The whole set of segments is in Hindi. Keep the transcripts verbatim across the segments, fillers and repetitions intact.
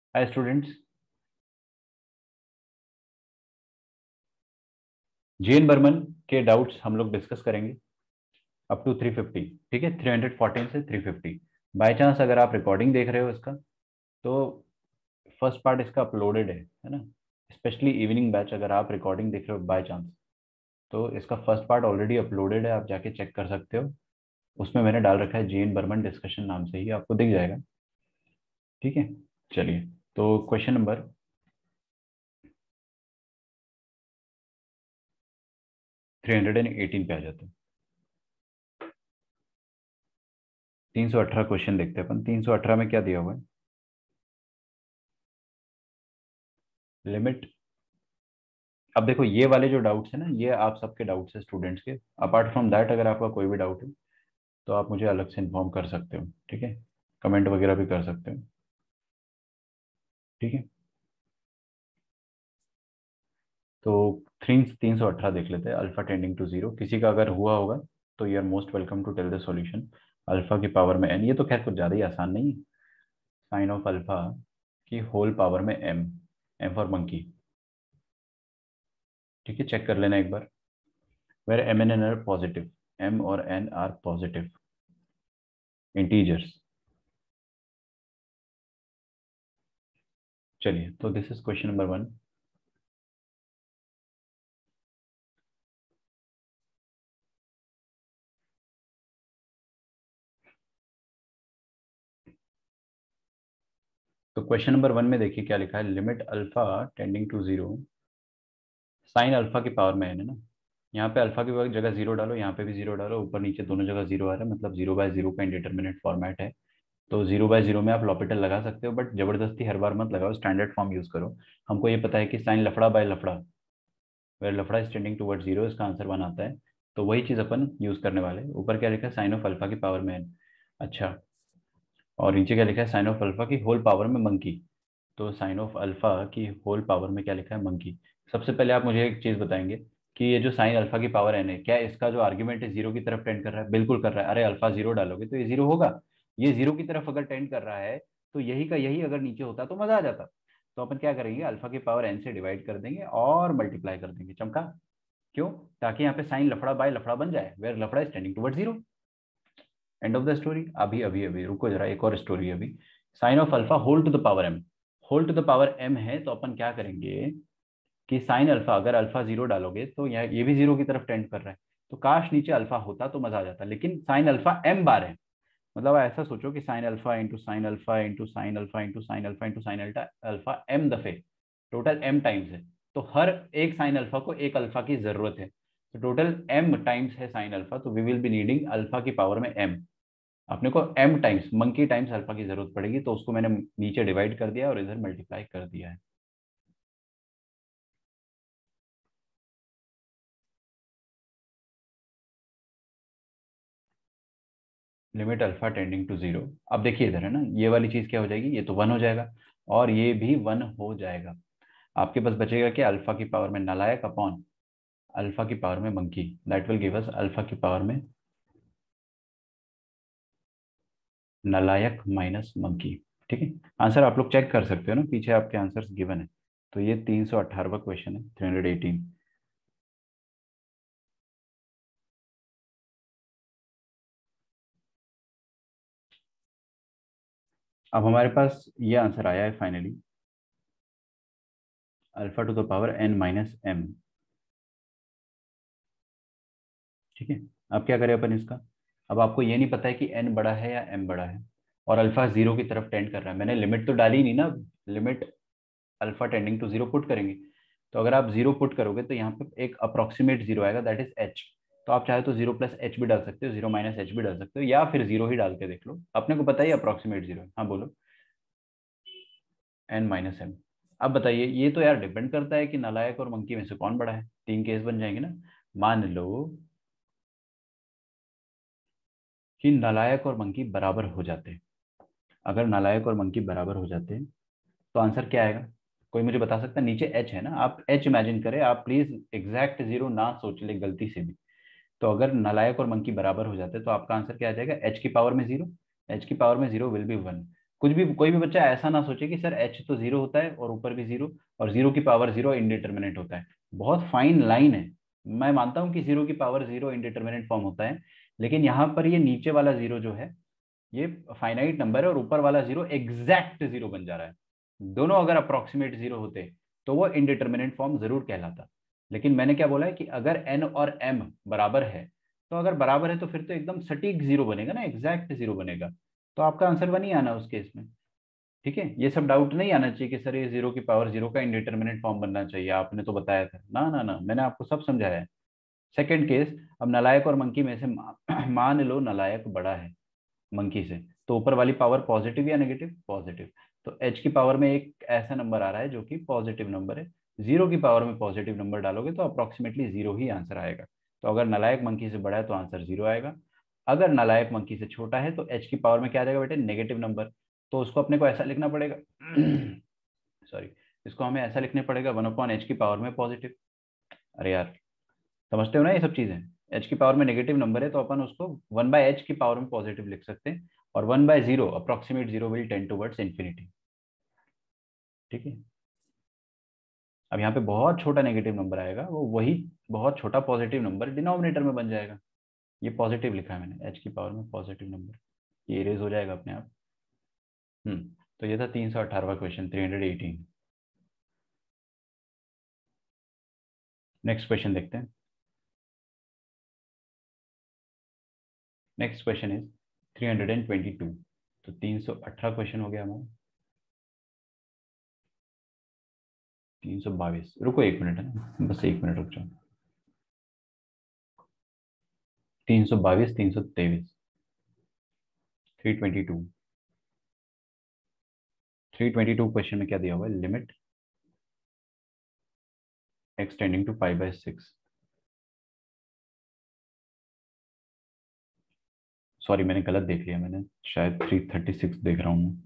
हाय स्टूडेंट्स, जेएन बर्मन के डाउट्स हम लोग डिस्कस करेंगे अप टू थ्री फिफ्टी। ठीक है, थ्री हंड्रेड फोर्टीन से थ्री फिफ्टी। बाय चांस अगर आप रिकॉर्डिंग देख रहे हो इसका, तो फर्स्ट पार्ट इसका अपलोडेड है है ना। स्पेशली इवनिंग बैच, अगर आप रिकॉर्डिंग देख रहे हो बाय चांस, तो इसका फर्स्ट पार्ट ऑलरेडी अपलोडेड है, आप जाके चेक कर सकते हो। उसमें मैंने डाल रखा है जेएन बर्मन डिस्कशन नाम से ही, आपको दिख जाएगा। ठीक है, चलिए तो question number three hundred and eighteen पे आ जाते हैं। तीन सौ अठारह क्वेश्चन देखते हैं अपन। तीन सौ अठारह में क्या दिया हुआ है? लिमिट। अब देखो, ये वाले जो डाउट्स है ना, ये आप सबके डाउट्स है स्टूडेंट्स के। अपार्ट फ्रॉम दैट अगर आपका कोई भी डाउट है तो आप मुझे अलग से इन्फॉर्म कर सकते हो। ठीक है, कमेंट वगैरह भी कर सकते हो। ठीक है, तो थ्री तीन सौ अठारह देख लेते हैं। अल्फा टेंडिंग टू जीरो, किसी का अगर हुआ होगा तो you are most welcome to tell the solution. Alpha की पावर में एन, ये तो खैर कुछ ज़्यादा ही आसान नहीं है। साइन ऑफ अल्फा की होल पावर में एम, एम फॉर मंकी। ठीक है, चेक कर लेना एक बार। Where M N N are positive, M और एन आर पॉजिटिव इंटीजर्स। चलिए, तो this is question number one. तो क्वेश्चन नंबर वन में देखिए क्या लिखा है। Limit alpha tending to zero, sine alpha की पावर में है ना। यहाँ पे अल्फा की जगह जीरो डालो, यहाँ पे भी जीरो डालो, ऊपर नीचे दोनों जगह जीरो आ रहा है, मतलब जीरो बाय जीरो का इंडिटरमिनेट फॉर्मेट है। तो जीरो बाय जीरो में आप लॉपिटल लगा सकते हो, बट जबरदस्ती हर बार मत लगाओ, स्टैंडर्ड फॉर्म यूज करो। हमको ये पता है कि साइन लफड़ा बाय लफड़ा, वेर लफड़ा इज टेंडिंग टूवर्ड जीरो, इसका आंसर वन आता है। तो वही चीज अपन यूज करने वाले हैं। ऊपर क्या लिखा है? साइन ऑफ अल्फा की पावर में n। अच्छा, और नीचे क्या लिखा है? साइन ऑफ अल्फा की होल पावर में मंकी। तो साइन ऑफ अल्फा की होल पावर में क्या लिखा है? मंकी। सबसे पहले आप मुझे एक चीज बताएंगे कि ये जो साइन अल्फा की पावर एन है, क्या इसका जो आर्ग्यूमेंट है जीरो की तरफ टेंड कर रहा है? बिल्कुल कर रहा है। अरे अल्फा जीरो डालोगे तो ये जीरो होगा। ये जीरो की तरफ अगर टेंड कर रहा है, तो यही का यही अगर नीचे होता तो मजा आ जाता। तो अपन क्या करेंगे? अल्फा की पावर एन से डिवाइड कर देंगे और मल्टीप्लाई कर देंगे। चमका? क्यों? ताकि यहाँ पे साइन लफड़ा बाय लफड़ा बन जाए, वेयर लफड़ा is tending toward zero. End of the story. अभी अभी अभी रुको जरा, एक और स्टोरी अभी। Sine of alpha whole to the power m, whole to the power m है, तो अपन क्या करेंगे कि साइन अल्फा, अगर अल्फा जीरो डालोगे तो यहाँ ये भी जीरो की तरफ टेंड कर रहा है। तो काश नीचे अल्फा होता तो मजा आ जाता, लेकिन साइन अल्फा एम बार है। मतलब ऐसा सोचो कि sine alpha into sine alpha into sine alpha into sine alpha into sine alpha alpha m दफे, टोटल एम टाइम्स है। तो हर एक साइन अल्फा को एक अल्फा की जरूरत है, तो टोटल एम टाइम्स है साइन अल्फा। तो we will be needing alpha की पावर में एम। अपने को m times monkey times alpha की जरूरत पड़ेगी, तो उसको मैंने नीचे डिवाइड कर दिया और इधर मल्टीप्लाई कर दिया है। Limit alpha tending to zero. अब देखिए इधर है ना, ये वाली चीज क्या हो जाएगी? ये तो वन हो जाएगा और ये भी वन हो जाएगा। आपके पास बचेगा क्या? अल्फा की पावर में नालायक अपॉन अल्फा की पावर में monkey. That will give us alpha की पावर में नालायक माइनस मंकी। ठीक है, आंसर आप लोग चेक कर सकते हो ना, पीछे आपके आंसर्स गिवन है। तो ये तीन सौ अठारहवा क्वेश्चन है, थ्री हंड्रेड एटीन। अब हमारे पास ये आंसर आया है finally, alpha to the power n minus m. ठीक है, अब क्या करें अपन इसका? अब आपको ये नहीं पता है कि एन बड़ा है या एम बड़ा है, और अल्फा जीरो की तरफ टेंड कर रहा है। मैंने लिमिट तो डाली नहीं ना। Limit alpha tending to zero put करेंगे। तो अगर आप जीरो पुट करोगे तो यहाँ पे एक अप्रोक्सीमेट जीरो आएगा, दैट इज एच। तो आप चाहे तो जीरो प्लस एच भी डाल सकते हो, जीरो माइनस एच भी डाल सकते हो, या फिर जीरो ही डाल के देख लो। अपने को पता ही अप्रोक्सीमेट जीरो है। हाँ बोलो। N minus m. अब बताइए, ये तो यार डिपेंड करता है कि नालायक और मंकी में से कौन बड़ा है। तीन केस बन जाएंगे ना। मान लो कि नालायक और मंकी बराबर हो जाते हैं। अगर नालायक और मंकी बराबर हो जाते हैं तो आंसर क्या आएगा? कोई मुझे बता सकता है? नीचे एच है ना, आप एच इमेजिन करें। आप प्लीज एग्जैक्ट जीरो ना सोच ले गलती से भी। तो अगर नालायक और मंकी बराबर हो जाते हैं तो आपका आंसर क्या आ जाएगा? एच की पावर में जीरो। एच की पावर में जीरो विल बी वन। कुछ भी कोई भी बच्चा ऐसा ना सोचे कि सर एच तो जीरो होता है और ऊपर भी जीरो, और जीरो की पावर जीरो इनडिटर्मिनेट होता है। बहुत फाइन लाइन है। मैं मानता हूं कि जीरो की पावर जीरो इनडिटर्मिनेट फॉर्म होता है, लेकिन यहाँ पर ये नीचे वाला जीरो जो है ये फाइनाइट नंबर है और ऊपर वाला जीरो एग्जैक्ट जीरो बन जा रहा है। दोनों अगर अप्रोक्सीमेट जीरो होते तो वो इनडिटर्मिनेट फॉर्म जरूर कहलाता। लेकिन मैंने क्या बोला है कि अगर एन और एम बराबर है, तो अगर बराबर है तो फिर तो एकदम सटीक जीरो बनेगा ना, एग्जैक्ट जीरो बनेगा। तो आपका आंसर वन ही आना उस केस में। ठीक है, ये सब डाउट नहीं आना चाहिए कि सर ये जीरो की पावर जीरो का इंडिटर्मिनेट फॉर्म बनना चाहिए, आपने तो बताया था। ना ना ना, मैंने आपको सब समझाया है। सेकंड केस, अब नलायक और मंकी में से मा, मान लो नलायक बड़ा है मंकी से, तो ऊपर वाली पावर पॉजिटिव या नेगेटिव? पॉजिटिव। तो एच की पावर में एक ऐसा नंबर आ रहा है जो कि पॉजिटिव नंबर है। जीरो की पावर में पॉजिटिव नंबर डालोगे तो अप्रोक्सीमेटली जीरो ही आंसर आएगा। तो अगर नलायक मंकी से बड़ा है तो आंसर जीरो आएगा। अगर नलायक मंकी से छोटा है तो एच की पावर में क्या आ जाएगा बेटे? Negative number. तो उसको अपने को ऐसा लिखना पड़ेगा सॉरी, इसको हमें ऐसा लिखने पड़ेगा, वन अपॉन एच की पावर में पॉजिटिव। अरे यार, समझते हो ना ये सब चीजें? एच की पावर में नेगेटिव नंबर है तो अपन उसको वन बाय एच की पावर में पॉजिटिव लिख सकते हैं, और one by zero approximate zero will tend towards infinity. ठीक है, अब यहाँ पे बहुत छोटा नेगेटिव नंबर आएगा, वो वही बहुत छोटा पॉजिटिव नंबर डिनोमिनेटर में बन जाएगा। ये पॉजिटिव लिखा है मैंने, एच की पावर में पॉजिटिव नंबर। ये इरेज हो जाएगा अपने आप। हम्म तो ये था तीन सौ अठारहवा question, three hundred eighteen. Next question देखते हैं। Next question is three hundred and twenty two. तो तीन सौ अठारह क्वेश्चन हो गया हमारा। तीन सौ बाईस, रुको एक मिनट है ना, बस एक मिनट रुक जाओ। तीन सौ बाईस, तीन सौ तेईस, three twenty two. Three twenty two question में क्या दिया हुआ है? Limit x tending to pi by six. Sorry, मैंने गलत देख लिया, मैंने शायद थ्री थर्टी सिक्स देख रहा हूँ।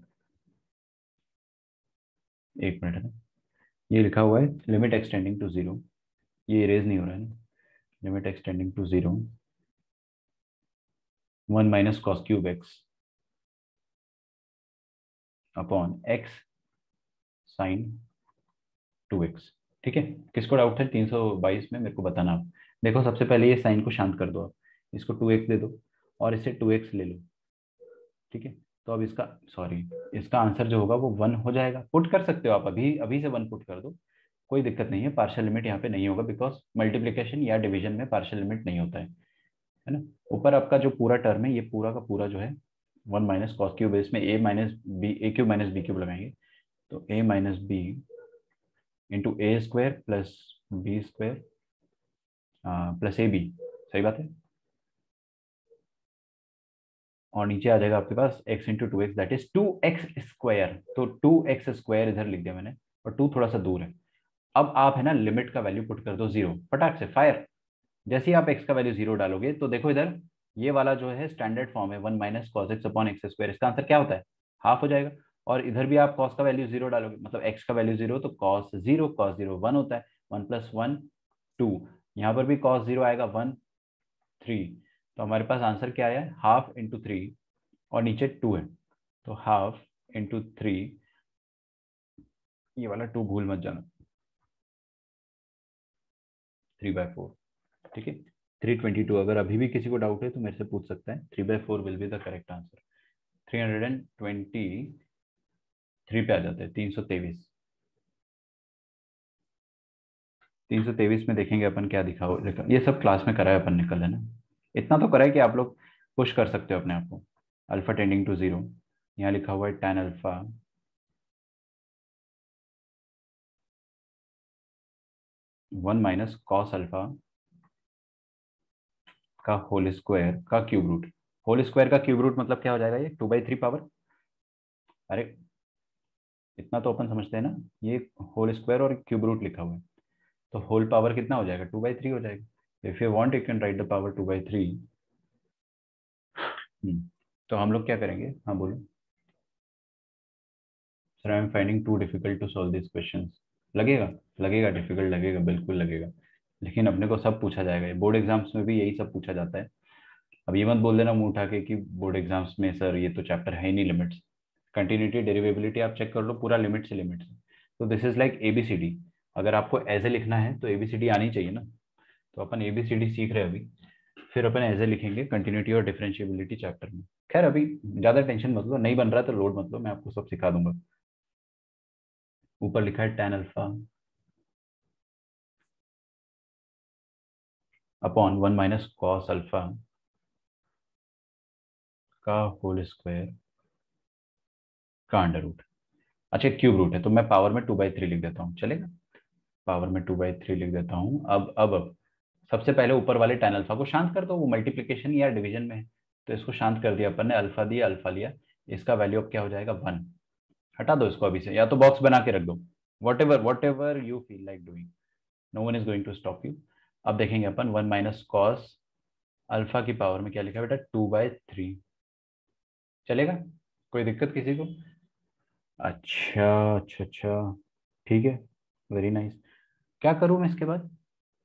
एक मिनट है ना, ये लिखा हुआ है लिमिट एक्सटेंडिंग टू जीरो। ये इरेज नहीं हो रहा है ना। Limit x tending to zero, one minus cos cube x upon x sine two x. ठीक है, किसको डाउट है तीन सौ बाईस में? मेरे को बताना आप। देखो, सबसे पहले ये साइन को शांत कर दो आप, इसको टू एक्स दे दो और इसे टू एक्स ले लो। ठीक है, तो अब इसका, सॉरी, इसका आंसर जो होगा वो वन हो जाएगा। पुट कर सकते हो आप, अभी अभी से वन पुट कर दो, कोई दिक्कत नहीं है। पार्शियल लिमिट यहाँ पे नहीं होगा, बिकॉज मल्टीप्लीकेशन या डिवीजन में पार्शियल लिमिट नहीं होता है है ना। ऊपर आपका जो पूरा टर्म है, ये पूरा का पूरा जो है वन माइनस कॉस क्यूब, इसमें a minus b, a cube minus b cube लगाएंगे, तो a minus b into a square plus b square plus a b. सही बात है। और नीचे आ जाएगा आपके पास x into two x, that is two x square. तो टू एक्स स्क्वायर इधर लिख दिया मैंने, और टू थोड़ा सा दूर है। अब आप है ना लिमिट का वैल्यू पुट कर दो जीरो, फटाक से फायर। जैसे ही आप x का वैल्यू जीरो डालोगे तो देखो इधर, ये वाला जो है स्टैंडर्ड फॉर्म है, one minus cos x upon x square, इसका आंसर क्या होता है? हाफ हो जाएगा। और इधर भी आप कॉस का वैल्यू जीरो डालोगे, मतलब x का वैल्यू जीरो, तो cos zero cos zero one होता है, वन प्लस वन टू। यहाँ पर भी कॉस जीरो आएगा, वन थ्री। तो हमारे पास आंसर क्या आया? हाफ इंटू थ्री, और नीचे टू है, तो हाफ इंटू थ्री, ये वाला टू भूल मत जाना, थ्री बाय फोर। ठीक है, थ्री ट्वेंटी टू। अगर अभी भी किसी को डाउट है तो मेरे से पूछ सकता है। Three by four will be the correct answer. Three hundred and twenty three पे आ जाते हैं, तीन सौ तेईस। तीन सौ तेईस में देखेंगे अपन क्या दिखा हो, लेकिन ये सब क्लास में कराया अपन ने कल, है ना। इतना तो करा है कि आप लोग पुश कर सकते हो अपने आप को। अल्फा टेंडिंग टू जीरो, यहाँ लिखा हुआ है tan alpha one minus cos alpha का होल स्क्वायर का क्यूब रूट। होल स्क्वायर का क्यूब रूट मतलब क्या हो जाएगा? ये टू बाई थ्री पावर। अरे, इतना तो अपन समझते हैं ना, ये होल स्क्वायर और क्यूब रूट लिखा हुआ है, तो होल पावर कितना हो जाएगा? टू बाई थ्री हो जाएगा। If you want you can write the power two by three. तो हम लोग क्या करेंगे? हाँ बोलो। Sir I am finding too difficult to solve this questions. लगेगा, लगेगा डिफिकल्ट, लगेगा, बिल्कुल लगेगा। लेकिन अपने को सब पूछा जाएगा, बोर्ड एग्जाम्स में भी यही सब पूछा जाता है। अब ये मत बोल देना मुंह उठा के कि बोर्ड एग्जाम्स में सर ये तो चैप्टर है ही नहीं लिमिट्स। कंटिन्यूटी डेरिवेबिलिटी आप चेक कर लो पूरा लिमिट से लिमिट से। तो this is like a b c d. अगर आपको ऐसे लिखना है तो ए बी सी डी आनी चाहिए ना। तो अपन ए बी सी डी सीख रहे हैं अभी, फिर अपन ऐसे लिखेंगे कंटिन्यूटी और डिफरेंशिएबिलिटी चैप्टर में। खैर अभी ज़्यादा टेंशन मत लो, नहीं बन रहा है तो लोड मत लो, मैं आपको सब सिखा दूंगा। ऊपर लिखा है tan alpha upon one minus cos alpha का होल स्क्वायर का अंडर रूट। अच्छा क्यूब रूट है तो मैं पावर में टू बाई थ्री लिख देता हूँ, चलेगा? पावर में टू बाई थ्री लिख देता हूँ। अब अब अब सबसे पहले ऊपर वाले टेन अल्फा को शांत कर दो, वो मल्टीप्लीकेशन या डिवीजन में है। तो इसको शांत कर दिया अपन ने, अल्फा दिया अल्फा लिया। इसका वैल्यू अब क्या हो जाएगा? वन। हटा दो इसको अभी से, या तो बॉक्स बना के रख दो। Whatever whatever you feel like doing, no one is going to stop you. अब देखेंगे अपन वन माइनस कॉस अल्फा की पावर में क्या लिखा है बेटा? Two by three. चलेगा? कोई दिक्कत किसी को? अच्छा अच्छा अच्छा, ठीक है, वेरी नाइस। क्या करूं मैं इसके बाद?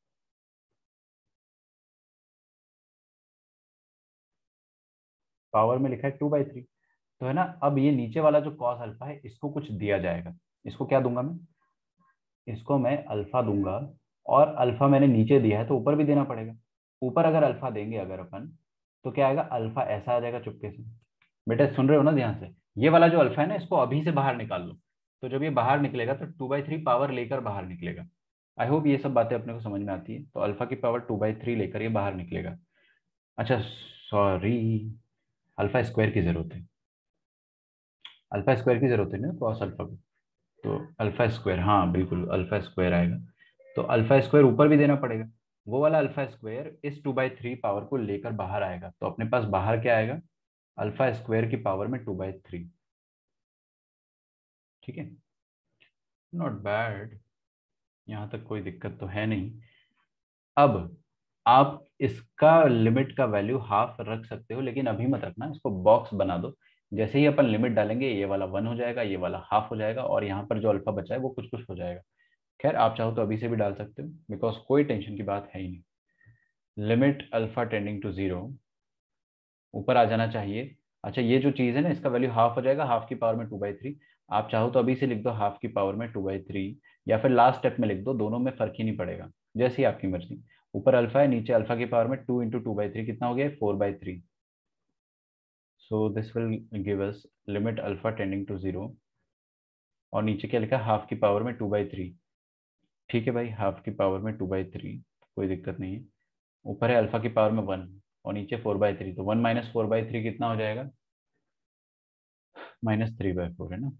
पावर में लिखा है टू बाई थ्री, तो है ना। अब ये नीचे वाला जो कॉस अल्फा है इसको कुछ दिया जाएगा। इसको क्या दूंगा मैं? इसको मैं अल्फा दूंगा। और अल्फा मैंने नीचे दिया है तो ऊपर भी देना पड़ेगा। ऊपर अगर अल्फा देंगे अगर अपन, तो क्या आएगा? अल्फा ऐसा आ जाएगा चुपके से। बेटा सुन रहे हो ना ध्यान से? ये वाला जो अल्फा है ना इसको अभी से बाहर निकाल लो। तो जब ये बाहर निकलेगा तो टू बाई थ्री पावर लेकर बाहर निकलेगा। आई होप ये सब बातें अपने को समझ में आती है। तो अल्फा की पावर टू बाई थ्री लेकर ये बाहर निकलेगा। अच्छा सॉरी, अल्फा स्क्वायर की जरूरत है। अल्फा स्क्वायर की जरूरत है ना कॉस अल्फा को। तो अल्फा स्क्वायर, हाँ बिल्कुल अल्फा स्क्वायर आएगा। तो अल्फा स्क्वायर ऊपर भी देना पड़ेगा। वो वाला अल्फा स्क्वायर इस टू बाई थ्री पावर को लेकर बाहर आएगा, तो अपने पास बाहर क्या आएगा? अल्फा स्क्वायर की पावर में टू बाई थ्री। ठीक है, नॉट बैड, यहाँ तक कोई दिक्कत तो है नहीं। अब आप इसका लिमिट का वैल्यू हाफ रख सकते हो, लेकिन अभी मत रखना, इसको बॉक्स बना दो। जैसे ही अपन लिमिट डालेंगे ये वाला वन हो जाएगा, ये वाला हाफ हो जाएगा, और यहाँ पर जो अल्फा बचा है वो कुछ कुछ हो जाएगा। खैर आप चाहो तो अभी से भी डाल सकते हो, बिकॉज कोई टेंशन की बात है ही नहीं। Limit alpha tending to zero, ऊपर आ जाना चाहिए। अच्छा ये जो चीज़ है ना इसका वैल्यू हाफ हो जाएगा, हाफ की पावर में टू बाई थ्री। आप चाहो तो अभी से लिख दो हाफ की पावर में टू बाई थ्री, या फिर लास्ट स्टेप में लिख दो, दोनों में फर्क ही नहीं पड़ेगा, जैसी आपकी मर्जी। ऊपर अल्फा है, नीचे अल्फा की पावर में two into two by three कितना हो गया? Four by three. So this will give us limit alpha tending to zero, और नीचे क्या लिखा है? हाफ की पावर में टू बाई थ्री। ठीक है भाई, हाफ की पावर में टू बाई थ्री, कोई दिक्कत नहीं है। ऊपर है अल्फा की पावर में वन, और नीचे फोर बाई थ्री, तो one minus four by three कितना हो जाएगा? माइनस थ्री बाई फोर है ना।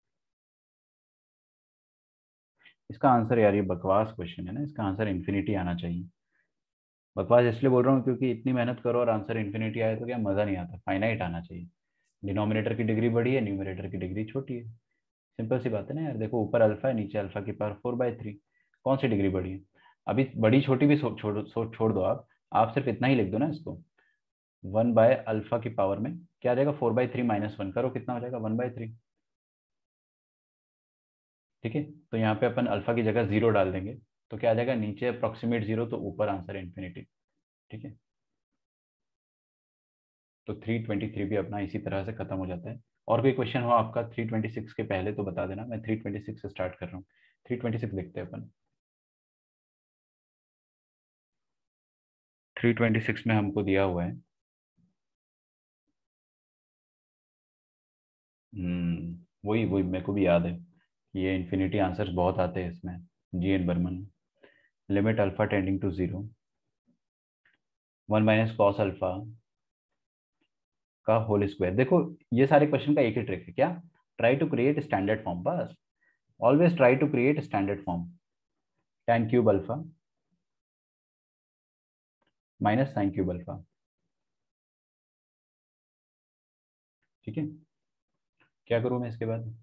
इसका आंसर यार, ये बकवास क्वेश्चन है ना, इसका आंसर इन्फिनिटी आना चाहिए। बकवास इसलिए बोल रहा हूँ क्योंकि इतनी मेहनत करो और आंसर इन्फिनिटी आए तो क्या मज़ा नहीं आता, फाइनाइट आना चाहिए। डिनोमिनेटर की डिग्री बड़ी है, न्यूमरेटर की डिग्री छोटी है। सिंपल सी बात है ना यार, देखो ऊपर अल्फा है, नीचे अल्फा की पावर फोर बाई थ्री, कौन सी डिग्री बड़ी है? अभी बड़ी छोटी भी छो- छोड़ छो- छोड़ दो आप आप सिर्फ इतना ही लिख दो ना इसको। वन बाय अल्फा की पावर में क्या आ जाएगा? Four by three minus one करो, कितना हो जाएगा? One by three. ठीक है, तो यहाँ पे अपन अल्फा की जगह जीरो डाल देंगे, तो क्या आ जाएगा? नीचे अप्रोक्सीमेट जीरो, तो ऊपर आंसर इन्फिनिटी। ठीक है, तो थ्री ट्वेंटी थ्री भी अपना इसी तरह से खत्म हो जाता है। और कोई क्वेश्चन हो आपका थ्री ट्वेंटी सिक्स के पहले तो बता देना, मैं थ्री ट्वेंटी सिक्स से स्टार्ट कर रहा हूँ। थ्री ट्वेंटी सिक्स देखते हैं अपन। थ्री ट्वेंटी सिक्स में हमको दिया हुआ है, हम्म वही वही मेरे को भी याद है। ये इन्फिनिटी आंसर्स बहुत आते हैं इसमें, G N Berman. Limit alpha tending to zero, one minus cos alpha का होल स्क्वायर। देखो ये सारे क्वेश्चन का एक ही ट्रिक है, क्या? Try to create standard form, बस। Always try to create standard form. tan cube alpha minus sine cube alpha. ठीक है, क्या करूं मैं इसके बाद?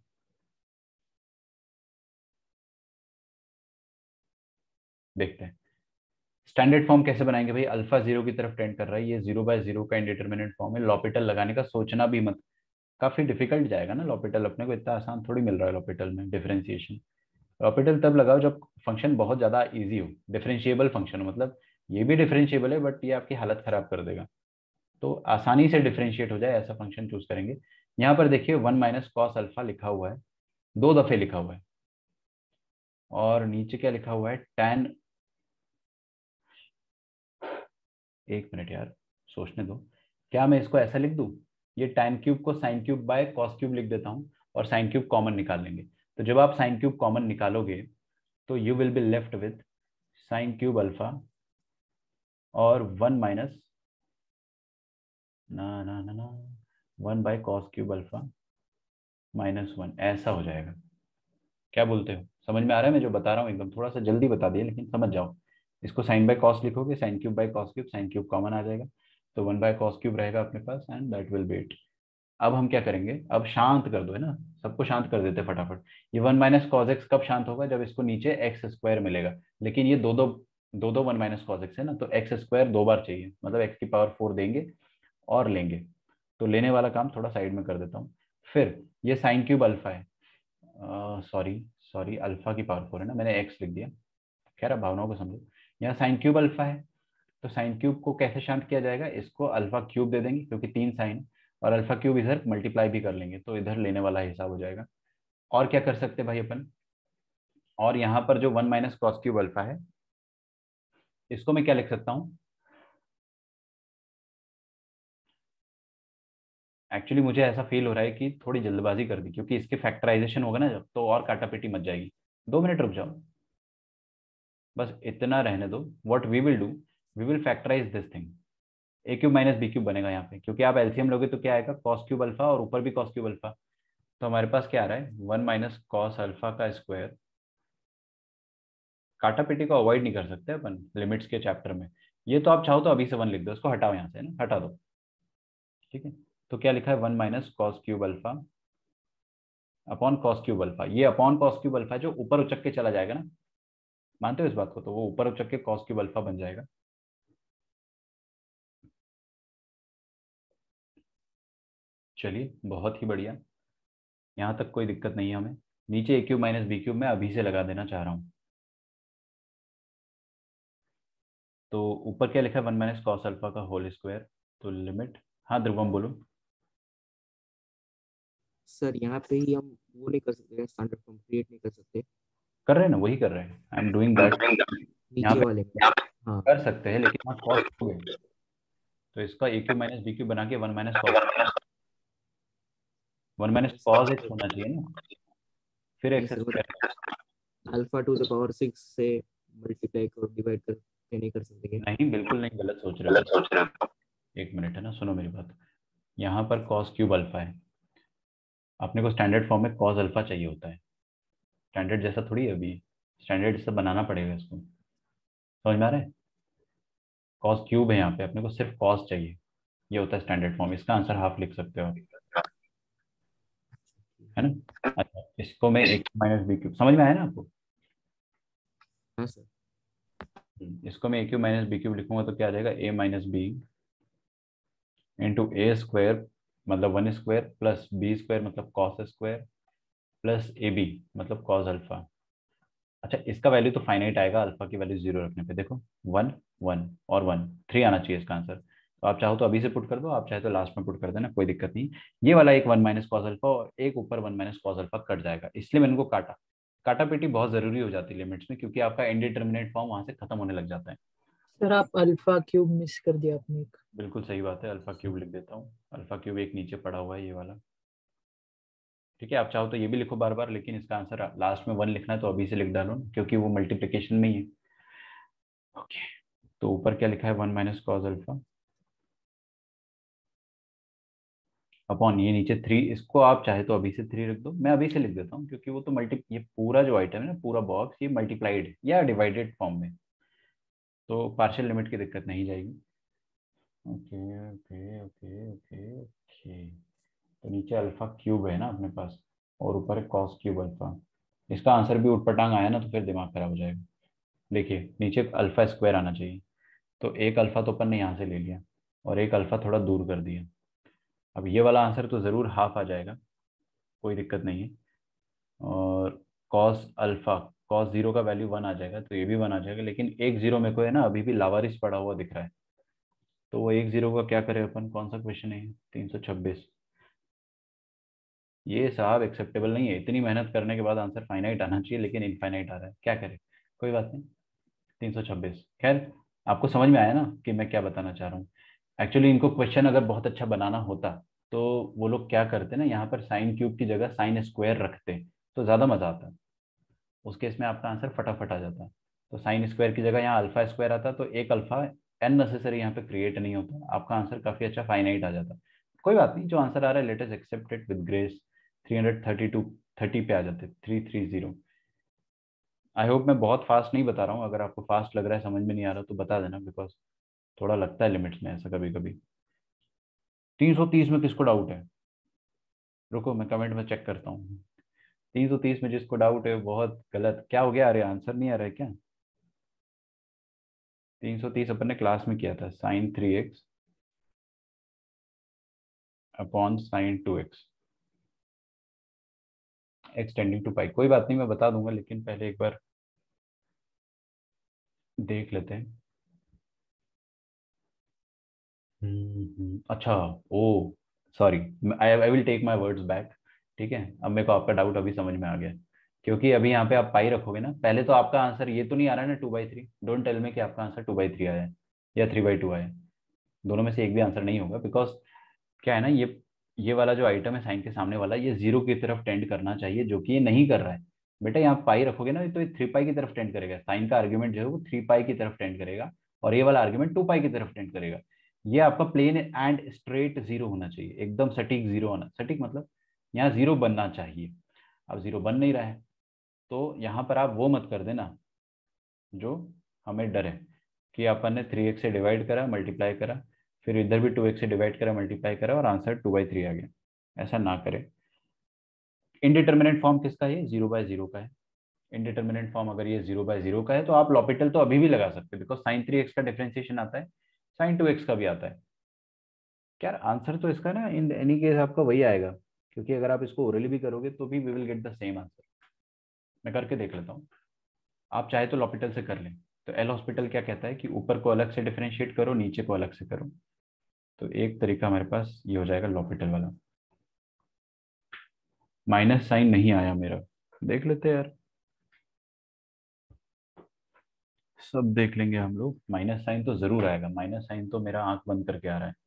देखते हैं स्टैंडर्ड फॉर्म कैसे बनाएंगे भाई। अल्फा जीरो की तरफ टेंड कर रहा है, ये जीरो बाय जीरो का इंडिटरमिनेंट फॉर्म है। लॉपिटल लगाने का सोचना भी मत, काफी डिफिकल्ट जाएगा ना लॉपिटल, अपने को इतना आसान थोड़ी मिल रहा है लॉपिटल में डिफरेंशिएशन। लॉपिटल तब लगाओ जब फंक्शन बहुत ज्यादा इजी हो, डिफरेंशिएबल फंक्शन हो, मतलब ये भी डिफरेंशिएबल है बट ये आपकी हालत खराब कर देगा। तो आसानी से डिफरेंशिएट हो जाए ऐसा फंक्शन चूज करेंगे। यहाँ पर देखिए वन माइनस कॉस अल्फा लिखा हुआ है, दो दफे लिखा हुआ है, और नीचे क्या लिखा हुआ है, tan, एक मिनट यार सोचने दो, क्या मैं इसको ऐसा लिख दूं, ये tan क्यूब को sin cube by cos cube लिख देता हूँ, और sin क्यूब कॉमन निकाल लेंगे। तो जब आप sin क्यूब कॉमन निकालोगे तो you will be left with sin cube alpha और वन माइनस ना ना ना ना one by cos cube alpha minus one, ऐसा हो जाएगा। क्या बोलते हो, समझ में आ रहा है मैं जो बता रहा हूँ, एकदम थोड़ा सा जल्दी बता दिया लेकिन समझ जाओ। इसको साइन बाय कॉस लिखोगे, sine cube by cos cube, sine cube common आ जाएगा, तो वन बाय कॉस क्यूब रहेगा अपने पास and that will be it. अब हम क्या करेंगे, अब शांत कर दो, है ना, सबको शांत कर देते फटाफट। ये वन माइनस कॉस एक्स कब शांत होगा, जब इसको नीचे एक्स स्क्वायर मिलेगा, लेकिन ये दो दो दो दो वन माइनस कॉस एक्स है ना, तो एक्स स्क्वायर दो बार चाहिए, मतलब एक्स की पावर फोर देंगे और लेंगे, तो लेने वाला काम थोड़ा साइड में कर देता हूँ। फिर ये साइन क्यूब अल्फा है, सॉरी सॉरी अल्फा की पावर फोर है ना, मैंने एक्स लिख दिया, खैर अब भावनाओं को समझो। यहाँ साइन क्यूब अल्फा है, तो साइन क्यूब को कैसे शांत किया जाएगा, इसको अल्फा क्यूब दे देंगे क्योंकि तीन साइन, और अल्फा क्यूब इधर मल्टीप्लाई भी कर लेंगे तो इधर लेने वाला हिसाब हो जाएगा। और क्या कर सकते हैं भाई अपन, और यहाँ पर जो one minus cos cube alpha है, इसको मैं क्या लिख सकता हूँ, एक्चुअली मुझे ऐसा फील हो रहा है कि थोड़ी जल्दबाजी कर दी, क्योंकि इसके फैक्टराइजेशन होगा ना जब, तो और काटापीटी मच जाएगी। दो मिनट रुक जाओ, बस इतना रहने दो। What we will do, we will factorize this thing, a cube minus b cube बनेगा यहाँ पे, क्योंकि आप एलसीएम लोगे तो क्या आएगा, कॉस क्यूब अल्फा और ऊपर भी कॉस क्यूब अल्फा, तो हमारे पास क्या आ रहा है, वन माइनस कॉस अल्फा का स्क्वायर। काटापीटी को अवॉइड नहीं कर सकते अपन लिमिट्स के चैप्टर में, ये तो आप चाहो तो अभी से वन लिख दो, इसको हटाओ यहाँ से ना, हटा दो, ठीक है। तो क्या लिखा है, one minus cos cube alpha upon cos cube alpha, ये अपॉन कॉस क्यूब अल्फा जो ऊपर उचक के चला जाएगा ना, मानते हो इस बात को, तो वो ऊपर उचक के कॉस क्यूब अल्फा बन जाएगा। चलिए बहुत ही बढ़िया, यहाँ तक कोई दिक्कत नहीं है हमें। नीचे a cube minus b cube मैं अभी से लगा देना चाह रहा हूँ। तो ऊपर क्या लिखा है, वन माइनस कॉस अल्फा का होल स्क्वायर, तो लिमिट, हाँ ध्रुवम बोलो। सर यहाँ पे ही हम वो नहीं कर सकते, स्टैंडर्ड फॉर्म क्रिएट नहीं कर सकते कर रहे हैं ना, वही कर रहे हैं, आई एम डूइंग दैट। यहाँ नीचे पे वाले में। हाँ कर सकते हैं लेकिन वहाँ कॉस्ट हो गए, तो इसका a cube minus b cube बना के one minus cos, one minus नहीं कॉस एक्स सर, होना चाहिए ना, फिर नहीं एक्स सर, मतलब square. Alpha to the power six से मल्टीप्लाई और डिवाइड करके नहीं कर सकते क्या? नहीं बिल्कुल नहीं, गलत सोच रहे हो, एक मिनट है ना, सुनो मेरी बात। यहाँ पर कॉस क्यूब अल्फा है, अपने को स्टैंडर्ड फॉर्म में कॉस अल्फा चाहिए होता है, स्टैंडर्ड जैसा थोड़ी है अभी, स्टैंडर्ड जैसा बनाना पड़ेगा इसको, समझ में आ रहा है। कॉस क्यूब है यहाँ पे, अपने को सिर्फ कॉस चाहिए, ये होता है स्टैंडर्ड फॉर्म, इसका आंसर हाफ लिख सकते हो आप, है ना। अच्छा इसको मैं एक माइनस बी क्यूब, समझ में आया ना आपको। हाँ सर। हम्म, इसको मैं a cube minus b cube लिखूंगा तो क्या आ जाएगा, a minus b into a square, मतलब one square plus b square मतलब cos square, plus a b मतलब कॉस अल्फा। अच्छा इसका वैल्यू तो फाइनाइट आएगा, अल्फा की वैल्यू जीरो रखने पे, देखो वन वन और वन, थ्री आना चाहिए इसका आंसर, तो आप चाहो तो अभी से पुट कर दो, आप चाहे तो लास्ट में पुट कर देना, कोई दिक्कत नहीं। ये वाला एक वन माइनस कॉस अल्फा और एक ऊपर one minus cos alpha cut जाएगा, इसलिए मैंने इनको काटा। काटा पीटी बहुत जरूरी हो जाती है लिमिट्स में, क्योंकि आपका इंडिटरमिनेट फॉर्म वहां से खत्म होने लग जाता है। सर आप अल्फा क्यूब मिस कर दिया आपने एक। बिल्कुल सही बात है, अल्फा क्यूब लिख देता हूँ, अल्फा क्यूब एक नीचे पड़ा हुआ है ये वाला, ठीक है। आप चाहो तो ये भी लिखो बार बार, लेकिन इसका आंसर लास्ट में वन लिखना है तो अभी से लिख डालो ना, क्योंकि वो मल्टीप्लिकेशन में ही है। ओके, तो ऊपर क्या लिखा है, one minus cos alpha upon ये नीचे थ्री, इसको आप चाहे तो अभी से थ्री रख दो, मैं अभी से लिख देता हूँ क्योंकि वो तो मल्टी, ये पूरा जो आइटम है ना, पूरा बॉक्स, ये मल्टीप्लाइड या डिवाइडेड फॉर्म में, तो पार्शियल लिमिट की दिक्कत नहीं जाएगी। Okay okay okay okay okay, तो नीचे अल्फा क्यूब है ना अपने पास, और ऊपर है कॉस क्यूब अल्फा, इसका आंसर भी उठपटांग आया ना तो फिर दिमाग खराब हो जाएगा। देखिए नीचे अल्फा स्क्वायर आना चाहिए, तो एक अल्फा तो अपन ने यहाँ से ले लिया और एक अल्फा थोड़ा दूर कर दिया, अब ये वाला आंसर तो ज़रूर हाफ आ जाएगा, कोई दिक्कत नहीं है। और कॉस अल्फा, कॉस जीरो का वैल्यू वन आ जाएगा, तो ये भी वन आ जाएगा, लेकिन एक जीरो मेरे को है ना अभी भी लावारिस पड़ा हुआ दिख रहा है, तो वो एक जीरो का क्या करें अपन, कौन सा क्वेश्चन है, तीन सौ छब्बीस। ये साहब एक्सेप्टेबल नहीं है। इतनी मेहनत करने के बाद आंसर फाइनाइट आना चाहिए, लेकिन इनफाइनाइट आ रहा है, क्या करें। कोई बात नहीं। तीन सौ छब्बीस। खैर, आपको समझ में आया ना कि मैं क्या बताना चाह रहा हूँ। एक्चुअली इनको क्वेश्चन अगर बहुत अच्छा बनाना होता तो वो लोग क्या करते ना, यहाँ पर साइन क्यूब की जगह साइन स्क्वायर रखते तो ज़्यादा मज़ा आता। उस केस में आपका आंसर फटाफट आ जाता। तो साइन स्क्वायर की जगह यहाँ अल्फा स्क्वायर आता, तो एक अल्फा एन नेसेसरी यहाँ पे क्रिएट नहीं होता, आपका आंसर काफ़ी अच्छा फाइनाइट आ जाता। कोई बात नहीं, जो आंसर आ रहा है let us accept it with grace. Three hundred thirty two thirty पे आ जाते, three three zero. I hope मैं बहुत फास्ट नहीं बता रहा हूँ। अगर आपको फास्ट लग रहा है, समझ में नहीं आ रहा, तो बता देना, बिकॉज थोड़ा लगता है लिमिट्स में ऐसा कभी कभी। तीन सौ तीस में किसको डाउट है? रुको मैं कमेंट में चेक करता हूँ। तीन सौ तीस में जिसको डाउट है, बहुत गलत। क्या हो गया? अरे आंसर नहीं आ रहा है क्या? तीन सौ तीस अपन ने क्लास में किया था, sine three x upon sine two x x tending to pi. कोई बात नहीं, मैं बता दूंगा, लेकिन पहले एक बार देख लेते हैं। हम्म, हम्म, अच्छा। Oh sorry, I I will take my words back. ठीक है, अब मेरे को आपका डाउट अभी समझ में आ गया। क्योंकि अभी यहाँ पे आप पाई रखोगे ना, पहले तो आपका आंसर ये तो नहीं आ रहा है ना two by three. Don't tell me कि आपका आंसर टू बाई थ्री आया है या थ्री बाई टू आया है। दोनों में से एक भी आंसर नहीं होगा, बिकॉज क्या है ना, ये ये वाला जो आइटम है साइन के सामने वाला, ये जीरो की तरफ टेंड करना चाहिए, जो कि ये नहीं कर रहा है। बेटा यहाँ पाई रखोगे ना, तो ये थ्री पाई की तरफ टेंड करेगा। साइन का आर्ग्यूमेंट जो है वो थ्री पाई की तरफ टेंड करेगा, और ये वाला आर्ग्यूमेंट टू पाई की तरफ टेंड करेगा। ये आपका प्लेन एंड स्ट्रेट जीरो होना चाहिए, एकदम सटीक जीरो होना। सटीक मतलब यहाँ जीरो बनना चाहिए। अब जीरो बन नहीं रहा है, तो यहाँ पर आप वो मत कर देना जो हमें डर है, कि अपन ने थ्री एक्स से डिवाइड करा, मल्टीप्लाई करा, फिर इधर भी टू एक्स से डिवाइड करा, मल्टीप्लाई करा, और आंसर टू बाई थ्री आ गया। ऐसा ना करें। इनडिटर्मिनेंट फॉर्म किसका है? जीरो बाय जीरो का है। इनडिटर्मिनेंट फॉर्म अगर ये जीरो बाय जीरो का है, तो आप लॉपिटल तो अभी भी लगा सकते हो, बिकॉज साइन थ्री एक्स का डिफरेंशिएशन आता है, साइन टू एक्स का भी आता है। क्या आंसर तो इसका ना इन एनी केस आपका वही आएगा, क्योंकि अगर आप इसको ओरली भी करोगे तो भी we will get the same answer. मैं करके देख लेता हूँ, आप चाहे तो लॉपिटल से कर लें। तो एल हॉस्पिटल क्या कहता है कि ऊपर को अलग से डिफरेंशिएट करो, नीचे को अलग से करो। तो एक तरीका हमारे पास ये हो जाएगा लॉपिटल वाला। माइनस साइन नहीं आया मेरा, देख लेते हैं यार, सब देख लेंगे हम लोग। माइनस साइन तो जरूर आएगा, माइनस साइन तो मेरा आंख बंद करके आ रहा है।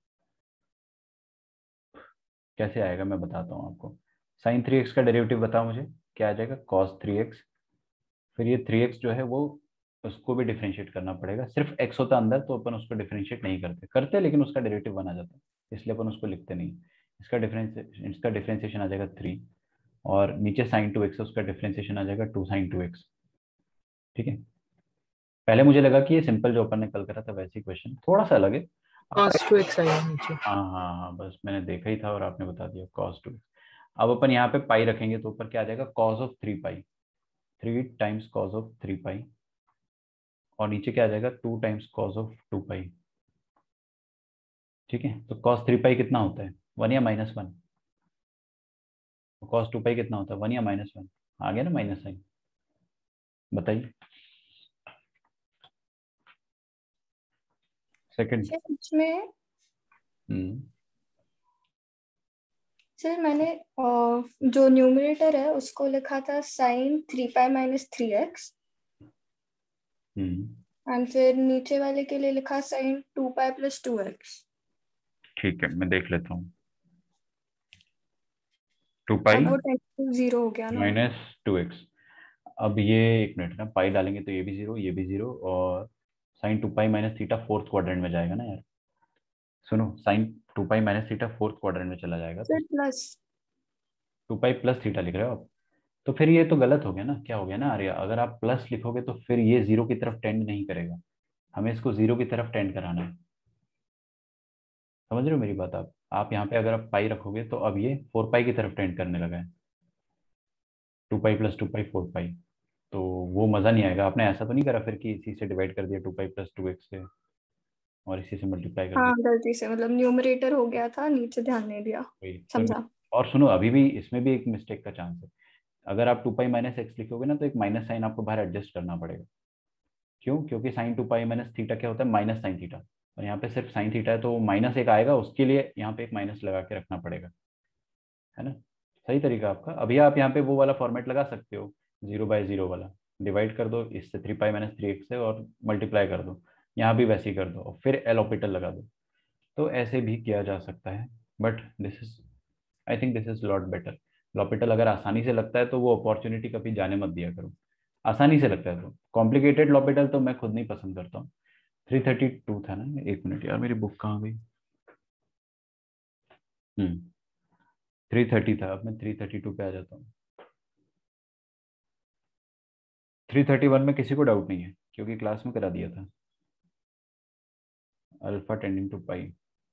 कैसे आएगा मैं बताता हूँ आपको। साइन थ्री एक्स का डेरिवेटिव बताओ मुझे, क्या आ जाएगा? Cos three x. फिर ये थ्री एक्स जो है वो, उसको भी डिफरेंशिएट करना पड़ेगा। सिर्फ एक्स होता अंदर तो अपन उसको डिफरेंशिएट नहीं करते करते लेकिन उसका डेरिवेटिव बना जाता है, इसलिए अपन उसको लिखते नहीं। इसका डिफरेंस इसका डिफरेंशिएशन आ जाएगा थ्री, और नीचे साइन टू एक्स है, उसका डिफरेंशिएशन आ जाएगा टू साइन टू एक्स। ठीक है, पहले मुझे लगा कि ये सिंपल जो अपन ने कल करा था वैसे ही क्वेश्चन, थोड़ा सा अलग है। कॉस टू एक्स आया नीचे। हाँ हाँ हाँ, बस मैंने देखा ही था और आपने बता दिया कॉस टू। अब अपन यहाँ पे पाई रखेंगे तो ऊपर क्या आ जाएगा? Cos of three pi, three times cos of three pi, और नीचे क्या आ जाएगा? Two times cos of two pi. ठीक है, तो कॉस थ्री पाई कितना होता है? वन या minus one? Cos two pi कितना होता है? वन या माइनस वन? आ गया ना माइनस साइन, बताइए। सेकंड। सर इसमें हम्म सर मैंने अ, जो न्यूमरेटर है उसको लिखा था sine three pi minus three x, hmm and फिर नीचे वाले के लिए लिखा sine two pi plus two x. ठीक है, मैं देख लेता हूँ। टू पाई अब वो टेन जीरो हो गया ना। Minus two x. अब ये एक मिनट ना, पाई डालेंगे तो ये भी जीरो, ये भी जीरो, और sine two pi minus theta fourth quadrant में जाएगा ना यार। सुनो, sine two pi minus theta fourth quadrant में चला जाएगा, तो sir plus. Two pi plus theta लिख रहे हो आप। तो फिर ये तो गलत हो गया ना। क्या हो गया ना आर्या, अगर आप प्लस लिखोगे तो फिर ये जीरो की तरफ टेंड नहीं करेगा, हमें इसको जीरो की तरफ टेंड कराना है। समझ रहे हो मेरी बात आप आप यहाँ पे अगर आप पाई रखोगे तो अब ये फोर पाई की तरफ टेंड करने लगा है। Two pi plus two pi four pi, तो वो मज़ा नहीं आएगा। आपने ऐसा तो नहीं करा फिर कि इसी से डिवाइड कर दिया two pi plus two x से, और इसी से मल्टीप्लाई कर हाँ दिया? गलती से, मतलब न्यूमरेटर हो गया था, नीचे ध्यान नहीं दिया। वही तो। समझा। और सुनो, अभी भी इसमें भी एक मिस्टेक का चांस है। अगर आप टू पाई माइनस एक्स लिखोगे ना, तो एक माइनस साइन आपको बाहर एडजस्ट करना पड़ेगा। क्यों? क्योंकि sine two pi minus theta क्या होता है? Minus sine theta. और यहाँ पे सिर्फ साइन थीटा है, तो माइनस एक आएगा, उसके लिए यहाँ पे एक माइनस लगा के रखना पड़ेगा, है ना। सही तरीका आपका। अभी आप यहाँ पे वो वाला फॉर्मेट लगा सकते हो, जीरो बाय जीरो वाला, डिवाइड कर दो इससे three pi minus three x से और मल्टीप्लाई कर दो, यहाँ भी वैसे ही कर दो और फिर एल ऑपिटल लगा दो। तो ऐसे भी किया जा सकता है, but this is, I think this is lot better. L'Hopital अगर आसानी से लगता है तो वो अपॉर्चुनिटी कभी जाने मत दिया करो, आसानी से लगता है तो। कॉम्प्लिकेटेड लॉपिटल तो मैं खुद नहीं पसंद करता हूँ। थ्री थर्टी टू था ना, एक मिनट यार मेरी बुक कहाँ गई। हम्म थ्री थर्टी था, अब मैं थ्री थर्टी टू पे आ जाता हूँ। थ्री थर्टी वन में किसी को डाउट नहीं है क्योंकि क्लास में करा दिया था। Alpha tending to pi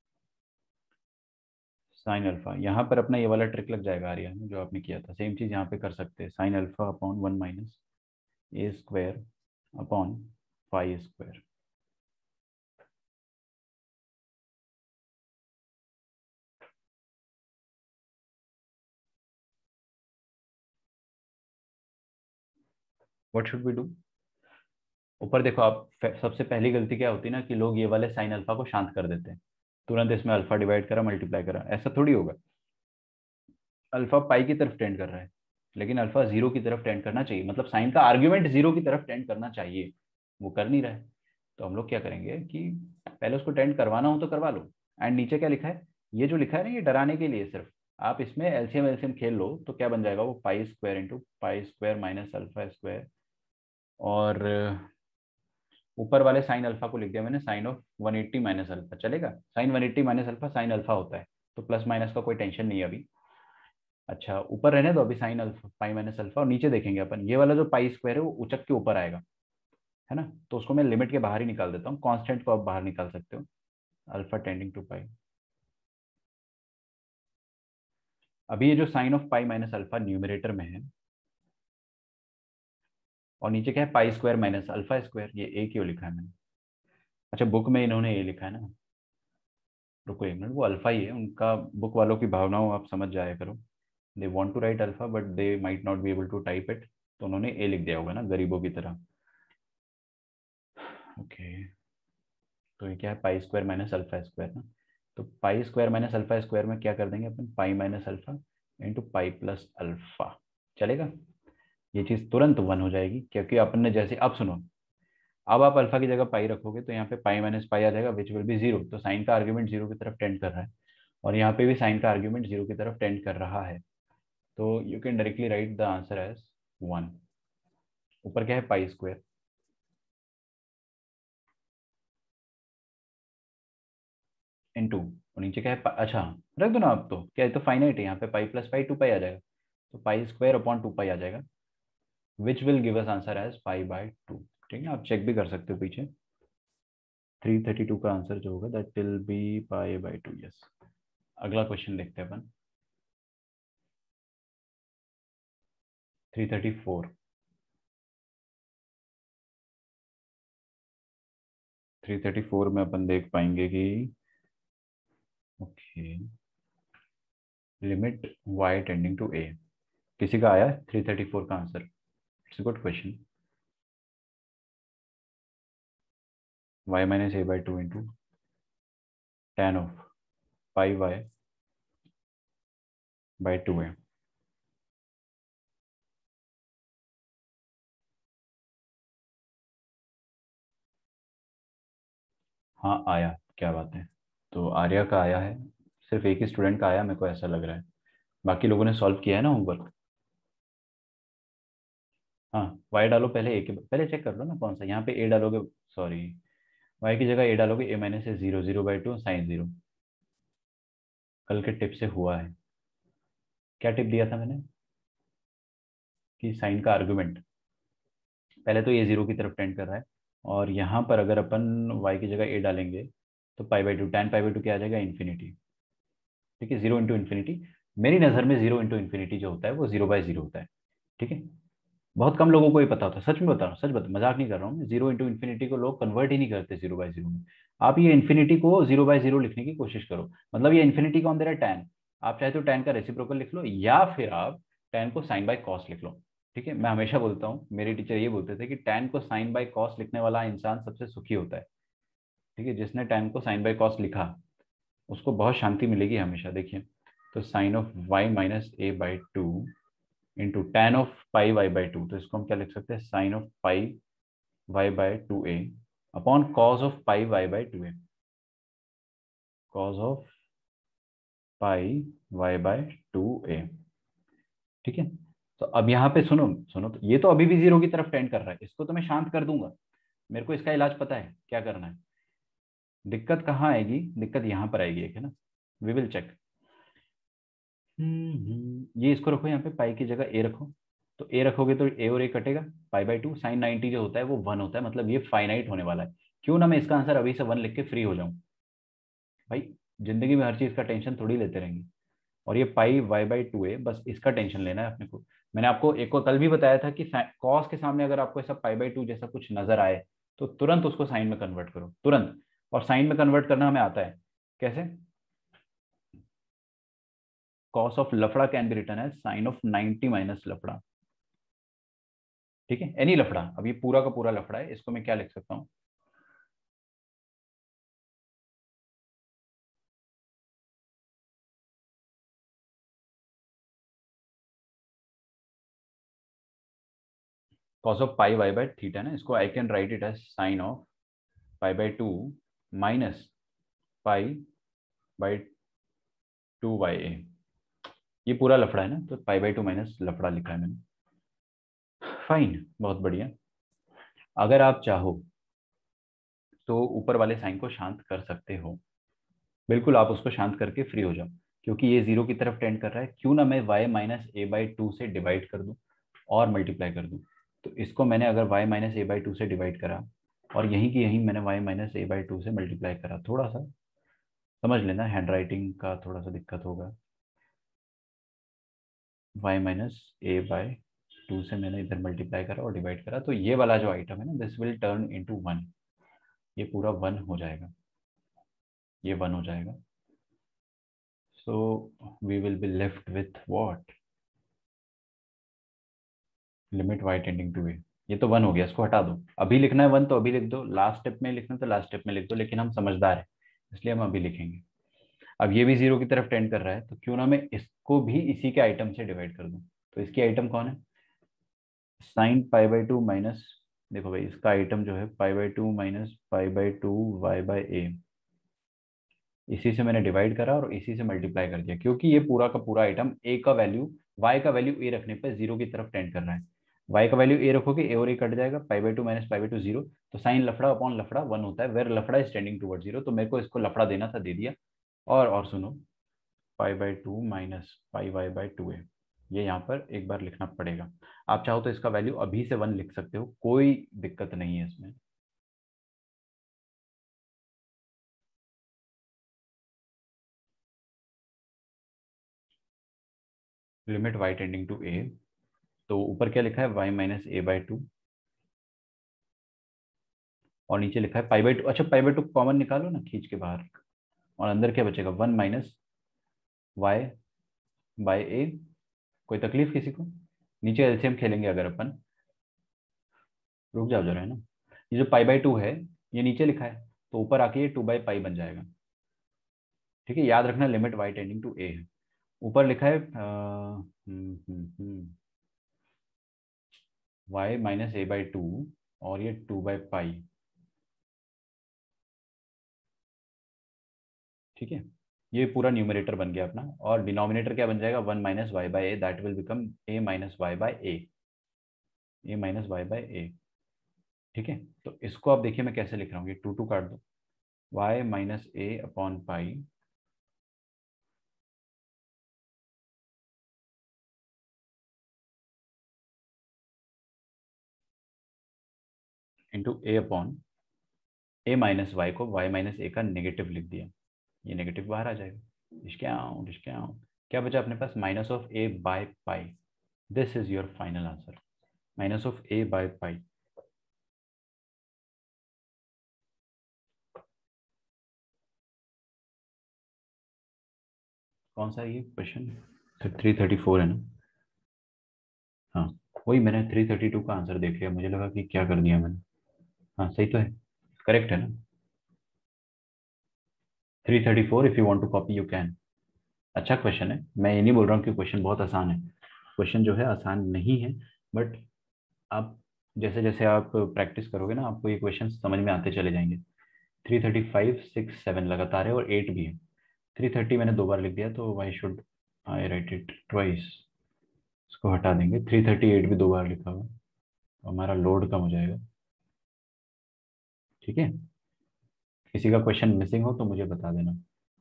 sine alpha, यहाँ पर अपना ये वाला ट्रिक लग जाएगा आर्या में, जो आपने किया था सेम चीज यहाँ पे कर सकते हैं। Sine alpha upon one minus a square upon pi square. What should we do? ऊपर देखो आप, सबसे पहली गलती क्या होती है ना कि लोग ये वाले साइन अल्फा को शांत कर देते हैं, तुरंत इसमें अल्फा डिवाइड करा मल्टीप्लाई करा। ऐसा थोड़ी होगा, अल्फा पाई की तरफ टेंड कर रहा है, लेकिन अल्फा जीरो की तरफ टेंड करना चाहिए, मतलब साइन का आर्ग्यूमेंट जीरो की तरफ टेंड करना चाहिए, वो कर नहीं रहा है। तो हम लोग क्या करेंगे कि पहले उसको टेंड करवाना हो तो करवा लो। एंड नीचे क्या लिखा है, ये जो लिखा है ना ये डराने के लिए सिर्फ, आप इसमें एलसीएम एलसीएम खेल लो तो क्या बन जाएगा वो, pi square into pi square minus alpha square, और ऊपर वाले साइन अल्फा को लिख दिया मैंने sine of one eighty minus alpha. चलेगा, sine one eighty minus alpha sine alpha होता है, तो प्लस माइनस का कोई टेंशन नहीं है अभी। अच्छा ऊपर रहने दो अभी sine alpha pi minus alpha, और नीचे देखेंगे अपन ये वाला जो पाई स्क्वायर है वो उचक के ऊपर आएगा, है ना, तो उसको मैं लिमिट के बाहर ही निकाल देता हूँ, कांस्टेंट को आप बाहर निकाल सकते हो, अल्फा टेंडिंग टू पाई। अभी ये जो sine of pi minus alpha numerator में है, और नीचे क्या है, pi square minus alpha square, ये ए क्यों लिखा है मैंने? अच्छा बुक में इन्होंने ए लिखा है ना, रुको एक मिनट, वो अल्फा ही है उनका, बुक वालों की भावनाओं आप समझ जाया करो। They want to write alpha but they might not be able to type it, तो उन्होंने ए लिख दिया होगा ना गरीबों की तरह। ओके, तो ये क्या है, pi square minus alpha square ना, तो pi square minus alpha square में क्या कर देंगे अपन, pi minus alpha into pi plus alpha. चलेगा, ये चीज तुरंत वन हो जाएगी क्योंकि अपन ने जैसे, अब सुनो, अब आप अल्फा की जगह पाई रखोगे तो यहाँ पे पाई माइनस पाई आ जाएगा विच विल बी जीरो, तो साइन का आर्ग्यूमेंट जीरो की तरफ टेंड कर रहा है, और यहाँ पे भी साइन का आर्ग्यूमेंट जीरो की तरफ टेंड कर रहा है, तो you can directly write the answer as one. ऊपर क्या है, पाई स्क्वायर इंटू, और नीचे क्या है, अच्छा रख दो ना, अब तो क्या है, तो फाइनाइट है, यहाँ पे pi plus pi to pi आ जाएगा, तो pi square upon two pi आ जाएगा, which will give us answer as pi by two. ठीक है, आप चेक भी कर सकते हो पीछे, थ्री थर्टी टू का आंसर जो होगा that will be pi by two. Yes, अगला क्वेश्चन देखते हैं अपन, three thirty four. Three thirty four में अपन देख पाएंगे कि okay, limit y tending to a, किसी का आया थ्री थर्टी फोर का answer? It's a good question. y minus a by two into tan of pi y by two है। हाँ आया, क्या बात है, तो आर्या का आया है, सिर्फ एक ही स्टूडेंट का आया मेरे को ऐसा लग रहा है, बाकी लोगों ने सॉल्व किया है ना होमवर्क। हाँ y डालो पहले, ए के पहले चेक कर लो ना कौन सा, यहाँ पे a डालोगे, सॉरी y की जगह a डालोगे, ए माइनस से zero zero by two sine zero, कल के टिप से हुआ है। क्या टिप दिया था मैंने कि साइन का आर्गुमेंट, पहले तो ये जीरो की तरफ टेंड कर रहा है, और यहाँ पर अगर अपन y की जगह a डालेंगे तो pi by two, tan pi by two क्या आ जाएगा, इन्फिनिटी। ठीक है, जीरो इंटू इन्फिनिटी, मेरी नज़र में जीरो इंटू इन्फिनिटी जो होता है वो जीरो बाय जीरो होता है। ठीक है, बहुत कम लोगों को ही पता होता है, सच में बता रहा हूँ, सच बता, मजाक नहीं कर रहा हूँ, जीरो इंटू इन्फिनिटी को लोग कन्वर्ट ही नहीं करते जीरो बाय जीरो में। आप ये इन्फिनिटी को जीरो बाय जीरो लिखने की कोशिश करो, मतलब ये इन्फिनिटी कौन दे रहा है, टेन, आप चाहे तो टेन का रेसिप्रोकल लिख लो, या फिर आप टेन को साइन बाय कॉस लिख लो। ठीक है, मैं हमेशा बोलता हूँ, मेरे टीचर ये बोलते थे कि टेन को साइन बाय कॉस लिखने वाला इंसान सबसे सुखी होता है। ठीक है, जिसने टेन को साइन बाय कॉस लिखा उसको बहुत शांति मिलेगी हमेशा, देखिए। तो sine of y minus a by two into tan of pi y by two, तो इसको हम क्या लिख सकते हैं, sine of pi y by two a upon cos of pi y by two a, cos of pi y by two a. ठीक है, तो अब यहाँ पे सुनो सुनो, तो ये तो अभी भी जीरो की तरफ टेंड कर रहा है, इसको तो मैं शांत कर दूंगा, मेरे को इसका इलाज पता है क्या करना है। दिक्कत कहाँ आएगी, दिक्कत यहाँ पर आएगी एक, है ना, वी विल चेक। ये इसको रखो यहाँ पे, पाई की जगह ए रखो, तो ए रखोगे तो ए और ए कटेगा, pi by two, sine ninety जो होता है वो वन होता है, मतलब ये फाइनाइट होने वाला है। क्यों ना मैं इसका आंसर अभी से वन लिख के फ्री हो जाऊं, भाई जिंदगी में हर चीज का टेंशन थोड़ी लेते रहेंगे। और ये पाई वाई बाई टू है, बस इसका टेंशन लेना है अपने को। मैंने आपको एक को कल भी बताया था कि कॉस के सामने अगर आपको ऐसा पाई बाई टू जैसा कुछ नजर आए तो तुरंत उसको साइन में कन्वर्ट करो, तुरंत। और साइन में कन्वर्ट करना हमें आता है कैसे, कॉस ऑफ लफड़ा can be written as sine of ninety minus लफड़ा। ठीक है, एनी लफड़ा, अब ये पूरा का पूरा लफड़ा है, इसको मैं क्या लिख सकता हूँ, cos of pi y by theta ना, इसको I can write it as sine of pi by two minus pi by two by a. ये पूरा लफड़ा है ना, तो पाई बाई टू माइनस लफड़ा लिखा है मैंने। फाइन, बहुत बढ़िया। अगर आप चाहो तो ऊपर वाले साइन को शांत कर सकते हो, बिल्कुल आप उसको शांत करके फ्री हो जाओ, क्योंकि ये जीरो की तरफ टेंड कर रहा है। क्यों ना मैं y minus a by two से डिवाइड कर दूं और मल्टीप्लाई कर दूं, तो इसको मैंने अगर y minus a by two से डिवाइड करा और यहीं की यहीं मैंने y minus a by two से मल्टीप्लाई करा, थोड़ा सा समझ लेना, हैंड राइटिंग का थोड़ा सा दिक्कत होगा। y minus a by two से मैंने इधर मल्टीप्लाई करा और डिवाइड करा, तो ये वाला जो आइटम है ना, this will turn into one, ये पूरा वन हो जाएगा, ये वन हो जाएगा। So we will be left with what, limit y tending to a. ये तो वन हो गया, इसको हटा दो, अभी लिखना है वन तो अभी लिख दो, लास्ट स्टेप में लिखना तो लास्ट स्टेप में लिख दो, लेकिन हम समझदार हैं इसलिए हम अभी लिखेंगे। अब ये भी जीरो की तरफ टेंड कर रहा है, तो क्यों ना मैं इसको भी इसी के आइटम से डिवाइड कर दूं। तो इसकी आइटम कौन है, sine pi by two minus, देखो भाई इसका आइटम जो है pi by two minus pi by two y by a, इसी से मैंने डिवाइड करा और इसी से मल्टीप्लाई कर दिया, क्योंकि ये पूरा का पूरा आइटम ए का वैल्यू y का वैल्यू ए रखने पर जीरो की तरफ टेंड कर रहा है। y का वैल्यू ए रखोगे ए और ए कट जाएगा, pi by two minus pi by two zero, तो साइन लफड़ा अपॉन लफड़ा वन होता है, वेर लफड़ा इज टेंडिंग टूवर्ड जीरो, तो मेरे को इसको लफड़ा देना था, दे दिया। और और सुनो, pi by two minus pi y by two है, ये यहाँ पर एक बार लिखना पड़ेगा। आप चाहो तो इसका वैल्यू अभी से वन लिख सकते हो, कोई दिक्कत नहीं है इसमें। Limit y tending to a, तो ऊपर क्या लिखा है y minus a by two, और नीचे लिखा है पाई बाई टू। अच्छा, पाई बाई टू कॉमन निकालो ना खींच के बाहर, और अंदर क्या बचेगा, one minus y by a. कोई तकलीफ किसी को, नीचे एलसीएम खेलेंगे अगर अपन, रुक जाओ जरा, है ना। ये जो पाई बाई टू है ये नीचे लिखा है, तो ऊपर आके ये टू बाई पाई बन जाएगा। ठीक है, याद रखना limit y tending to a है। ऊपर लिखा है y minus a by two और ये टू बाई पाई। ठीक है, ये पूरा न्यूमरेटर बन गया अपना, और डिनोमिनेटर क्या बन जाएगा, one minus y by a, that will become a minus y by a, a minus y by a. ठीक है, तो इसको आप देखिए मैं कैसे लिख रहा हूँ, ये टू टू काट दो, y minus a upon pi into a upon a minus y को y माइनस ए का नेगेटिव लिख दिया, ये नेगेटिव बाहर आ जाएगा, डिस्काउंट डिस्काउंट, क्या बचा अपने पास, minus of a by pi. This is your final answer, minus of a by pi. कौन सा ये क्वेश्चन, थ्री थर्टी फोर है ना, हाँ वही, मैंने थ्री थर्टी टू का आंसर देख लिया, मुझे लगा कि क्या कर दिया मैंने। हाँ सही तो है, करेक्ट है ना, three thirty four, if you want to copy you can. अच्छा क्वेश्चन है, मैं ये नहीं बोल रहा हूँ कि क्वेश्चन बहुत आसान है, क्वेश्चन जो है आसान नहीं है, बट आप जैसे जैसे आप प्रैक्टिस करोगे ना आपको ये क्वेश्चन समझ में आते चले जाएंगे। Three thirty five six seven लगातार है और एट भी है। थ्री थर्टी मैंने दो बार लिख दिया तो why should I write it twice, इसको हटा देंगे। थ्री थर्टी एट भी दो बार लिखा हुआ, हमारा लोड कम हो जाएगा। ठीक है, किसी का क्वेश्चन मिसिंग हो तो मुझे बता देना।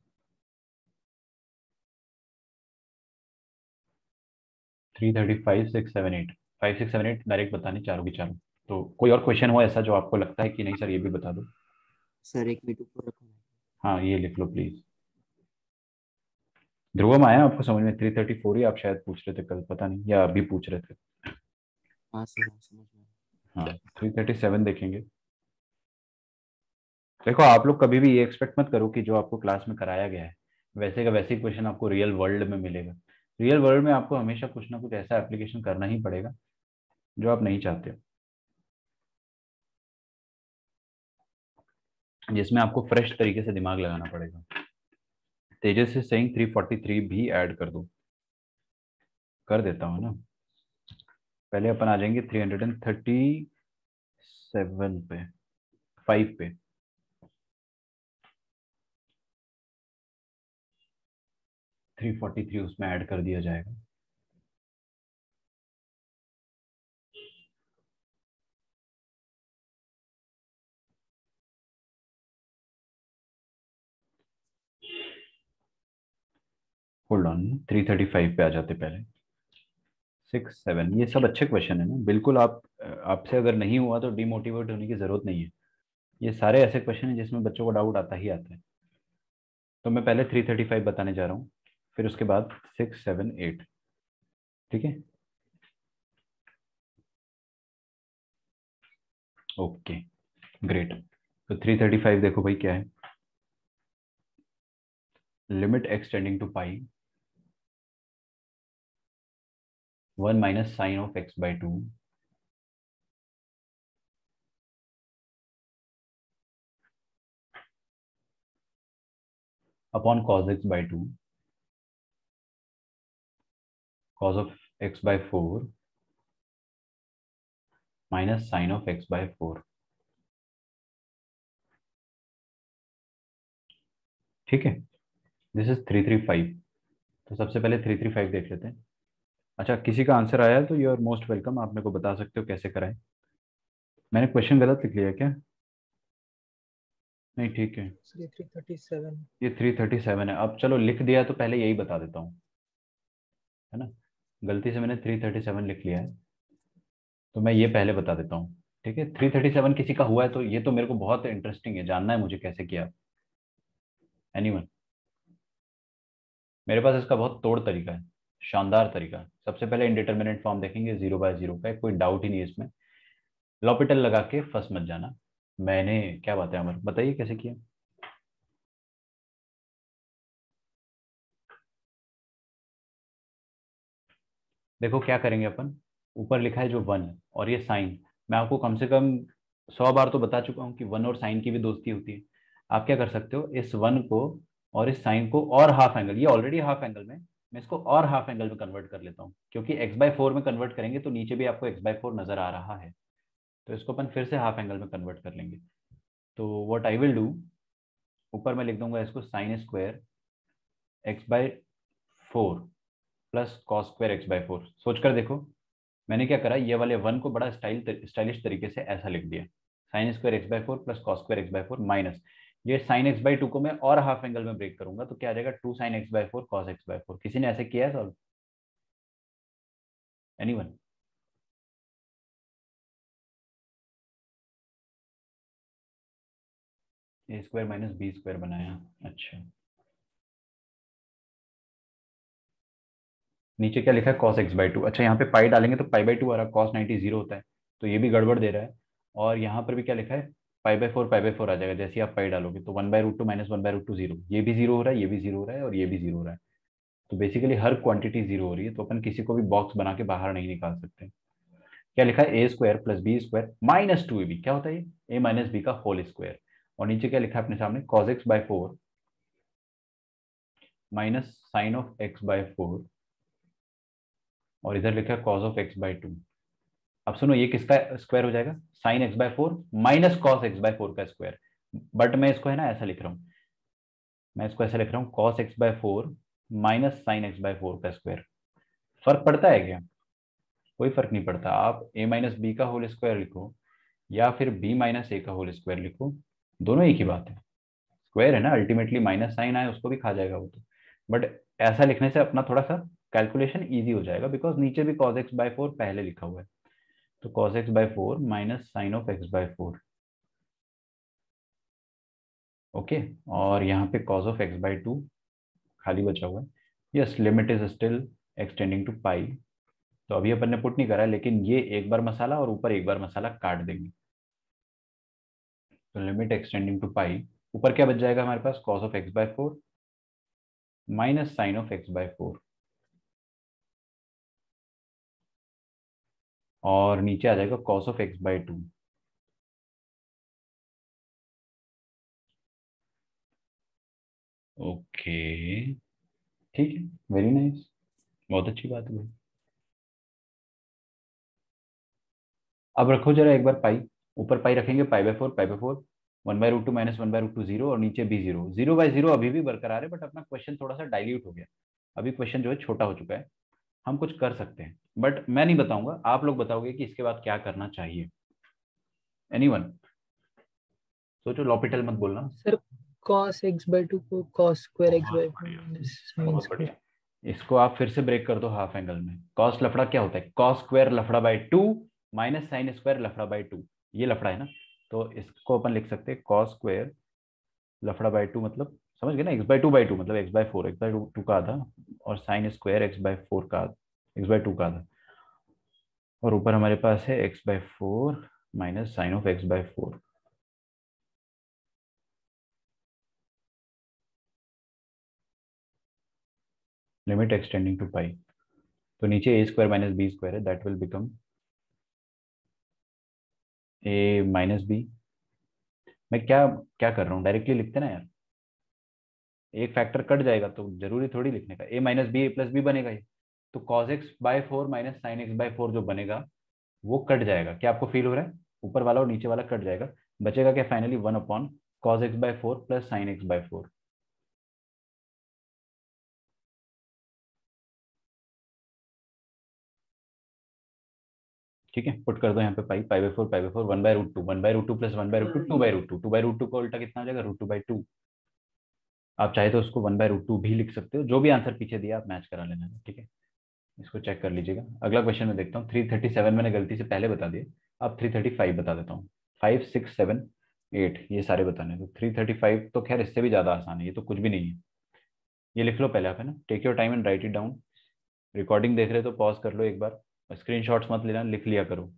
Three thirty five six seven eight, five six seven eight direct बताने चारों की चारों। तो कोई और क्वेश्चन हो ऐसा जो आपको लगता है कि नहीं सर ये भी बता दो। सर एक मिनट ऊपर रखो। हाँ ये लिख लो प्लीज। ध्रुवम आया आपको समझ में? थ्री थर्टी फोर ही आप शायद पूछ रहे थे कल, पता नहीं, या अभी पूछ रहे थे। हाँ सर हाँ, समझ में आया। हाँ थ्री थर्टी सेवन देखेंगे। देखो आप लोग कभी भी ये एक्सपेक्ट मत करो कि जो आपको क्लास में कराया गया है वैसे का वैसे ही क्वेश्चन आपको रियल वर्ल्ड में मिलेगा। रियल वर्ल्ड में आपको हमेशा कुछ ना कुछ ऐसा एप्लीकेशन करना ही पड़ेगा जो आप नहीं चाहते हो, जिसमें आपको फ्रेश तरीके से दिमाग लगाना पड़ेगा। तेजस से सेइंग थ्री फोर्टी थ्री भी ऐड कर दो, कर देता हूँ ना। पहले अपन आ जाएंगे three hundred and thirty seven पे, फाइव पे। थ्री फोर्टी थ्री उसमें ऐड कर दिया जाएगा। Hold on, three thirty five पे आ जाते पहले। सिक्स सेवन, ये सब अच्छे क्वेश्चन है ना, बिल्कुल। आप आपसे अगर नहीं हुआ तो डिमोटिवेट होने की जरूरत नहीं है। ये सारे ऐसे क्वेश्चन हैं जिसमें बच्चों को डाउट आता ही आता है। तो मैं पहले थ्री थर्टी फाइव बताने जा रहा हूँ, फिर उसके बाद सिक्स सेवन एट। ठीक है, ओके ग्रेट। तो थ्री थर्टी फाइव देखो भाई क्या है, limit x tending to pi one minus sine of x by two upon cos x by two cos of x by four minus sine of x by four. ठीक है, this is three three five. तो सबसे पहले थ्री थ्री फाइव देख लेते हैं। अच्छा, किसी का आंसर आया है तो यू आर मोस्ट वेलकम, आप मेरे को बता सकते हो कैसे कराएं। मैंने क्वेश्चन गलत लिख लिया क्या? नहीं ठीक है, थ्री थर्टी सेवन। ये थ्री थर्टी सेवन है। अब चलो लिख दिया तो पहले यही बता देता हूँ, है ना। गलती से मैंने थ्री थर्टी सेवन लिख लिया है तो मैं ये पहले बता देता हूँ। ठीक है, थ्री थर्टी सेवन किसी का हुआ है तो ये तो मेरे को बहुत इंटरेस्टिंग है, जानना है मुझे कैसे किया। एनीवन, मेरे पास इसका बहुत तोड़ तरीका है, शानदार तरीका। सबसे पहले इंडिटरमिनेट फॉर्म देखेंगे जीरो बाय जीरो का, कोई डाउट ही नहीं है इसमें। लॉपिटल लगा के फंस मत जाना। मैंने, क्या बात है अमर, बताइए कैसे किया। देखो क्या करेंगे अपन, ऊपर लिखा है जो वन और ये साइन, मैं आपको कम से कम सौ बार तो बता चुका हूँ कि वन और साइन की भी दोस्ती होती है। आप क्या कर सकते हो, इस वन को और इस साइन को और हाफ एंगल, ये ऑलरेडी हाफ एंगल में, मैं इसको और हाफ एंगल में कन्वर्ट कर लेता हूँ, क्योंकि एक्स बाय फोर में कन्वर्ट करेंगे तो नीचे भी आपको एक्स बाय फोर नजर आ रहा है। तो इसको अपन फिर से हाफ एंगल में कन्वर्ट कर लेंगे। तो व्हाट आई विल डू, ऊपर मैं लिख दूंगा इसको sine square x by four plus cos square x by four. सोच कर देखो मैंने क्या करा, ये वाले वन को बड़ा स्टाइल स्टाइलिश तरीके से ऐसा लिख दिया, sine square x by four plus cos square x by four minus ये साइन एक्स बाय टू को मैं और हाफ एंगल में ब्रेक करूंगा तो क्या आ जाएगा, two sine x by four cos x by four. किसी ने ऐसे किया है solve? Anyone? A square minus b square बनाया, अच्छा। नीचे क्या लिखा है, कॉस एक्स बाई टू। अच्छा यहाँ पे पाई डालेंगे तो पाई बाई टू आ रहा है, कॉस नाइन्टी जीरो होता है तो ये भी गड़बड़ दे रहा है। और यहाँ पर भी क्या लिखा है, pi by four pi by four आ जाएगा जैसे ही आप पाई डालोगे, तो one by root two minus one by root two zero, ये भी जीरो हो रहा है, ये भी जीरो हो रहा है और ये भी जीरो हो रहा है। तो बेसिकली हर क्वांटिटी जीरो हो रही है, तो अपन किसी को भी बॉक्स बना के बाहर नहीं निकाल सकते। क्या लिखा है, a square plus b square minus two a b, क्या होता है ये, ए माइनस बी का होल स्क्वायर। और नीचे क्या लिखा है अपने सामने, cos x by four minus sine of x by four, और इधर लिखा है cos of x by two. अब सुनो, ये किसका स्क्वायर हो जाएगा? Sine x by four minus cos x by four का स्क्वायर। बट मैं इसको है ना ऐसा लिख रहा हूँ, मैं इसको ऐसा लिख रहा हूँ cos x by four minus sine x by four का स्क्वायर। फर्क पड़ता है क्या? कोई फर्क नहीं पड़ता। आप ए माइनस बी का होल स्क्वायर लिखो या फिर बी माइनस ए का होल स्क्वायर लिखो, दोनों एक ही बात है। स्क्वायर है ना, अल्टीमेटली माइनस साइन आए उसको भी खा जाएगा वो तो। बट ऐसा लिखने से अपना थोड़ा सा कैलकुलेशन इजी हो जाएगा, बिकॉज नीचे भी कॉस एक्स बाय फोर पहले लिखा हुआ है। तो cos x by four minus sine of x by four, okay. और यहाँ पे cos of x by two खाली बचा हुआ है। Yes, limit is still x tending to pi. तो अभी अपन ने पुट नहीं करा है, लेकिन ये एक बार मसाला और ऊपर एक बार मसाला काट देंगे। तो लिमिट एक्सटेंडिंग टू पाई, ऊपर क्या बच जाएगा हमारे पास? Cos of x by four minus sine of x by four, और नीचे आ जाएगा cos of x by two. Okay, ठीक है, वेरी नाइस, बहुत अच्छी बात है भाई। अब रखो जरा एक बार पाई, ऊपर पाई रखेंगे pi by four, pi by four, one by root two minus one by root two zero, और नीचे भी जीरो। जीरो बाय जीरो अभी भी बरकरार है, बट अपना क्वेश्चन थोड़ा सा डाइल्यूट हो गया। अभी क्वेश्चन जो है छोटा हो चुका है। हम कुछ कर सकते हैं, बट मैं नहीं बताऊंगा, आप लोग बताओगे कि इसके बाद क्या करना चाहिए। एनीवन? सोचो, लॉपिटल मत बोलना। Sir cos x by two को cos square x बहुत by फोर बढ़िया, minus sin बहुत square। बढ़िया। इसको आप फिर से ब्रेक कर दो हाफ एंगल में। कॉस लफड़ा क्या होता है? कॉस स्क्वायर लफड़ा by two minus sine square लफड़ा बाय टू, ये लफड़ा है ना। तो इसको अपन लिख सकते हैं कॉस स्क्वायर लफड़ा बाय टू, मतलब समझ गए ना, x by two by two मतलब x by four, x by two का आधा, और sine square x by four का आधा, एक्स बाय टू का आधा, और ऊपर हमारे पास है x by four minus sine of x by four. Limit x tending to pi, तो नीचे a square minus b square है, that will become a minus b. मैं क्या क्या कर रहा हूँ, डायरेक्टली लिखते ना यार, एक फैक्टर कट जाएगा तो जरूरी थोड़ी लिखने का। A minus b a plus b बनेगा ये। तो cos x by four minus sine x by four जो बनेगा वो कट जाएगा। क्या आपको फील हो रहा है? ऊपर वाला और नीचे वाला कट जाएगा, बचेगा क्या finally? One upon cos x by four plus sine x by four. ठीक है, पुट कर दो यहाँ पे pi, pi by four, pi by four, one by root two, one by root two plus one by root two, two by root two, two by root two का उल्टा कितना आ जाएगा? Root two by two. आप चाहे तो उसको वन बाय रूट टू भी लिख सकते हो, जो भी आंसर पीछे दिया आप मैच करा लेना, ठीक है। इसको चेक कर लीजिएगा। अगला क्वेश्चन में देखता हूँ। थ्री थर्टी सेवन मैंने गलती से पहले बता दिया, अब थ्री थर्टी फाइव बता देता हूँ। फाइव सिक्स सेवन एट ये सारे बताने, तो थ्री थर्टी फाइव तो खैर इससे भी ज़्यादा आसान है, ये तो कुछ भी नहीं है। ये लिख लो पहले आप, है ना, take your time and write it down. Recording देख रहे हो तो पॉज कर लो एक बार, स्क्रीन शॉट्स मत लेना, लिख लिया करो।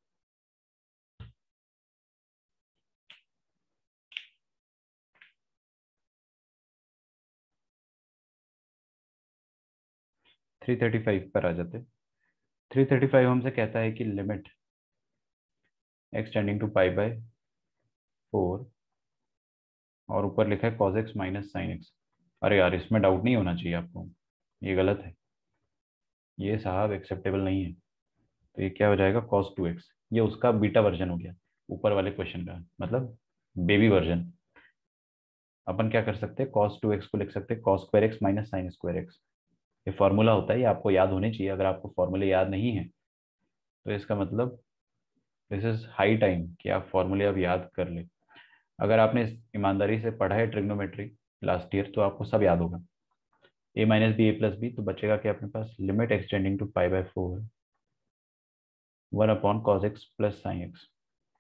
थ्री थर्टी फाइव पर आ जाते। थ्री थर्टी फाइव हमसे कहता है कि limit x tending to pi by four, और ऊपर लिखा है cos x minus sine x. अरे यार, इसमें डाउट नहीं होना चाहिए आपको, ये गलत है, ये साहब एक्सेप्टेबल नहीं है। तो ये क्या हो जाएगा? Cos two x. ये उसका बीटा वर्जन हो गया ऊपर वाले क्वेश्चन का, मतलब बेबी वर्जन। अपन क्या कर सकते हैं? कॉस टू एक्स को लिख सकते हैं cos square x minus sine square x. ये फॉर्मूला होता है, ये आपको याद होने चाहिए। अगर आपको फॉर्मूले याद नहीं है तो इसका मतलब दिस इज हाई टाइम कि आप फॉर्मूले अब याद कर ले। अगर आपने ईमानदारी से पढ़ा है ट्रिग्नोमेट्री लास्ट ईयर तो आपको सब याद होगा। A minus b a plus b, तो बचेगा क्या अपने पास? Limit x tending to pi by four, one upon cos x plus sine x.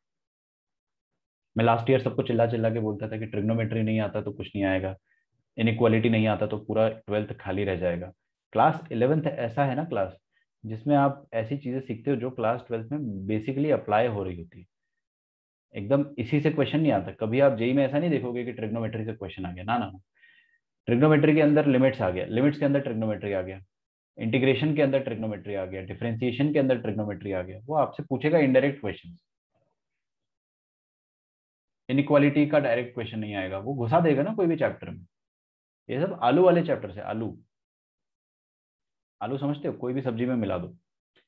मैं लास्ट ईयर सबको चिल्ला चिल्ला के बोलता था कि ट्रिग्नोमेट्री नहीं आता तो कुछ नहीं आएगा, इनइक्वालिटी नहीं आता तो पूरा ट्वेल्थ खाली रह जाएगा। क्लास इलेवेंथ ऐसा है ना क्लास, जिसमें आप ऐसी चीजें सीखते हो जो क्लास ट्वेल्थ में बेसिकली अप्लाई हो रही होती है। एकदम इसी से क्वेश्चन नहीं आता कभी। आप जेई में ऐसा नहीं देखोगे कि ट्रिग्नोमेट्री से क्वेश्चन आ गया, ना ना। ट्रिग्नोमेट्री के अंदर लिमिट्स आ गया, लिमिट्स के अंदर ट्रिग्नोमेट्री आ गया, इंटीग्रेशन के अंदर ट्रिग्नोमेट्री आ गया, डिफरेंशिएशन के अंदर ट्रिग्नोमेट्री आ गया। वो आपसे पूछेगा इनडायरेक्ट क्वेश्चन, इनइक्वालिटी का डायरेक्ट क्वेश्चन नहीं आएगा, वो घुसा देगा ना कोई भी चैप्टर में। ये सब आलू वाले चैप्टर से। आलू आलू समझते हो, कोई भी सब्जी में मिला दो।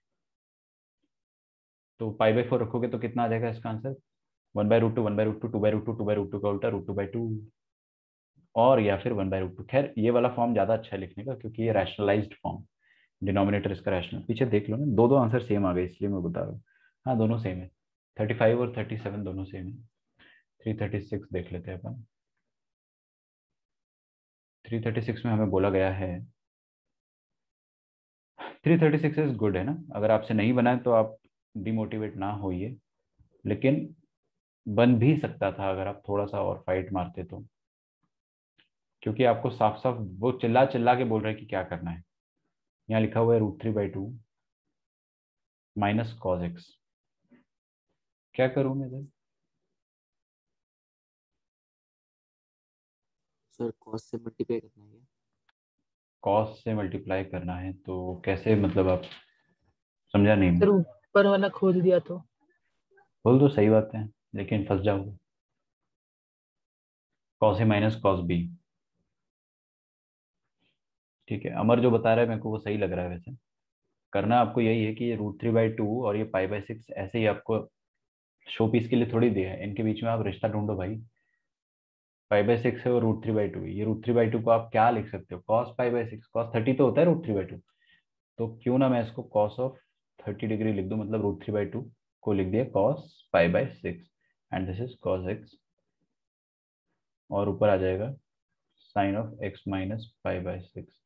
तो पाई बाई फोर रखोगे तो कितना आ जाएगा इसका answer? One by root two, one by root two, two by root two, two by root two का उल्टा रूट टू बाई टू, और या फिर वन बाई रूट टू। खैर ये वाला फॉर्म ज्यादा अच्छा है लिखने का क्योंकि ये रैशनलाइज्ड फॉर्म, डिनोमिनेटर इसका रैशनल। पीछे देख लो ना, दो दो आंसर सेम आ गए इसलिए मैं बता रहा हूँ। हाँ दोनों सेम है, थर्टी फाइव और थर्टी सेवन दोनों सेम है। थ्री थर्टी सिक्स देख लेते हैं अपन। थ्री थर्टी सिक्स में हमें बोला गया है, three thirty six is good है ना। अगर आपसे नहीं बना है तो आप डिमोटिवेट ना होइए, लेकिन बन भी सकता था अगर आप थोड़ा सा और फाइट मारते तो, क्योंकि आपको साफ साफ वो चिल्ला चिल्ला के बोल रहे हैं कि क्या करना है। यहाँ लिखा हुआ है root three by two minus cos x. क्या करूं मैं सर? सर कॉस से मल्टीप्लाई करना है। कॉस से मल्टीप्लाई करना है तो कैसे, मतलब आप समझा नहीं मैं। सर ऊपर वाला खोल दिया तो। बोल दो, सही बात है, लेकिन फंस जाओगे। Cos a minus cos b. ठीक है, अमर जो बता रहा है मेरे को वो सही लग रहा है। वैसे करना आपको यही है कि ये रूट थ्री बाई टू और ये पाई बाई सिक्स ऐसे ही आपको शो पीस के लिए थोड़ी दिया है, इनके बीच में आप रिश्ता ढूंढो भाई। पाई बाई सिक्स है और रूट थ्री बाई टू, ये रूट थ्री बाई टू को आप क्या लिख सकते हो? Cos pi by six, cos thirty तो होता है रूट थ्री बाई टू। तो क्यों ना मैं इसको कॉस ऑफ थर्टी डिग्री लिख दूं, मतलब रूट थ्री बाई टू को लिख दिया cos pi by six, and this is cos x, और ऊपर आ जाएगा sine of x minus pi by six.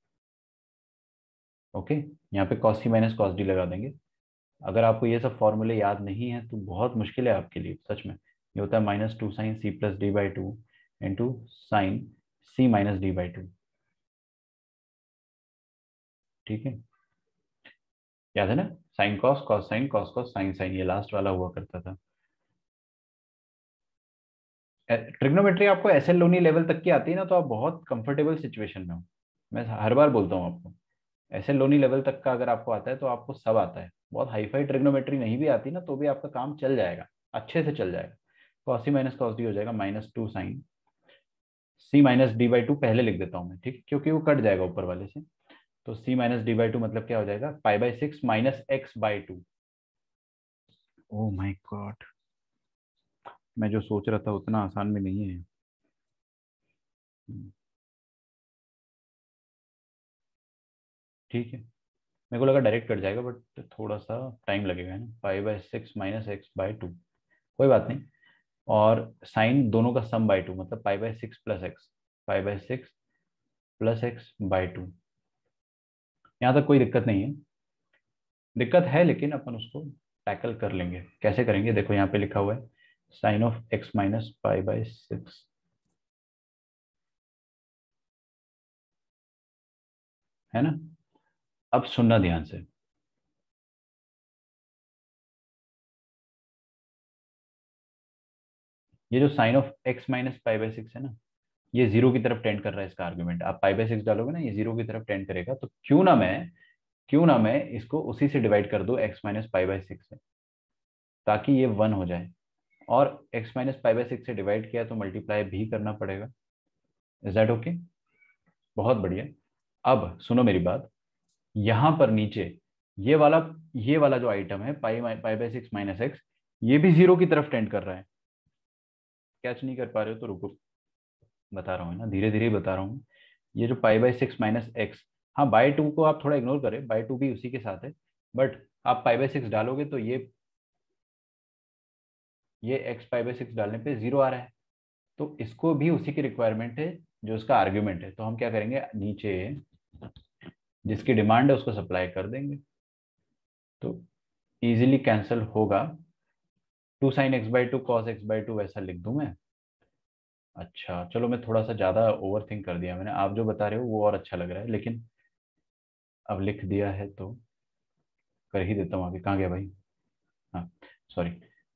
Okay, यहाँ पे कॉस सी माइनस कॉस डी लगा देंगे। अगर आपको ये सब फॉर्मूले याद नहीं है तो बहुत मुश्किल है आपके लिए सच में। ये होता है minus two sine C plus D by two into sine C minus D by two. ठीक है, याद है ना? Sine cos, cos sine, cos cos, sine sine, ये लास्ट वाला हुआ करता था। ट्रिग्नोमेट्री आपको एस एल लोनी लेवल तक की आती है ना, तो आप बहुत कंफर्टेबल सिचुएशन में हो। मैं हर बार बोलता हूँ आपको, एस एल लोनी लेवल तक का अगर आपको आता है तो आपको सब आता है। बहुत हाई फाई ट्रिग्नोमेट्री नहीं भी आती ना तो भी आपका काम चल जाएगा, अच्छे से चल जाएगा। कॉस सी माइनस कॉस डी हो जाएगा minus two sine C minus D by two, पहले लिख देता हूँ मैं, ठीक, क्योंकि वो कट जाएगा ऊपर वाले से। तो c minus D by two मतलब क्या हो जाएगा? Pi by six minus x by two. Oh my god, मैं जो सोच रहा था उतना आसान भी नहीं है। ठीक है, मेरे को लगा डायरेक्ट कट जाएगा, बट थोड़ा सा टाइम लगेगा है ना। Pi by six minus x by two, कोई बात नहीं। और साइन दोनों का सम बाई टू, मतलब pi by six plus x, pi by six plus x by two. यहाँ तक कोई दिक्कत नहीं है। दिक्कत है लेकिन अपन उसको टैकल कर लेंगे। कैसे करेंगे? देखो यहाँ पे लिखा हुआ है sine of x minus pi by six, है ना? अब सुनना ध्यान से, ये जो sine of x minus pi by six है ना, ये जीरो की तरफ टेंड कर रहा है। इसका आर्गुमेंट आप पाई बाई सिक्स डालोगे ना, ये जीरो की तरफ टेंड करेगा। तो क्यों ना मैं क्यों ना मैं इसको उसी से डिवाइड कर दूं, x minus pi by six से, ताकि ये वन हो जाए। और x minus pi by six से डिवाइड किया तो मल्टीप्लाई भी करना पड़ेगा। Is that okay? बहुत बढ़िया। अब सुनो मेरी बात, यहां पर नीचे ये वाला ये वाला जो आइटम है pi pi by six minus x, ये भी जीरो की तरफ टेंड कर रहा है। कैच नहीं कर पा रहे हो तो रुको, बता रहा हूँ ना, धीरे धीरे बता रहा हूँ। ये जो pi by six minus x, हाँ बाई टू को आप थोड़ा इग्नोर करें, बाई टू भी उसी के साथ है, बट आप पाई बाई सिक्स डालोगे तो ये ये एक्स पाई बाई सिक्स डालने पे जीरो आ रहा है। तो इसको भी उसी की रिक्वायरमेंट है जो इसका आर्ग्यूमेंट है। तो हम क्या करेंगे, नीचे जिसकी डिमांड है उसको सप्लाई कर देंगे, तो इजीली कैंसिल होगा। Two sine x by two cos x by two वैसा लिख दूं मैं? अच्छा चलो, मैं थोड़ा सा ज्यादा ओवर थिंक कर दिया मैंने। आप जो बता रहे हो वो और अच्छा लग रहा है, लेकिन अब लिख दिया है तो कर ही देता हूँ आगे। कहाँ गया भाई? हाँ सॉरी।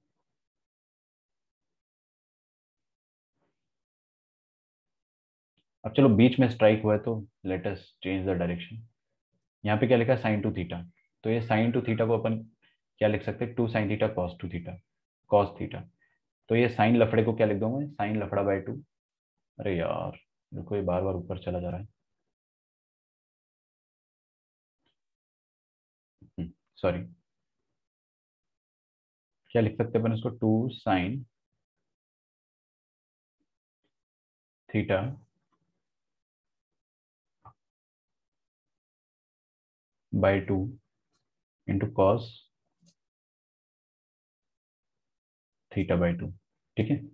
अब चलो, बीच में स्ट्राइक हुआ है तो let us change the direction. यहाँ पे क्या लिखा है? Sine two theta. तो ये साइन टू थीटा को अपन क्या लिख सकते हैं? Two sine theta cos two theta, cos theta. तो ये साइन लफड़े को क्या लिख दूंगा मैं? साइन लफड़ा बाय टू। अरे यार, देखो ये बार बार ऊपर चला जा रहा है, सॉरी। क्या लिख सकते हैं अपन इसको, two sine theta by two into cos theta by two, ठीक है।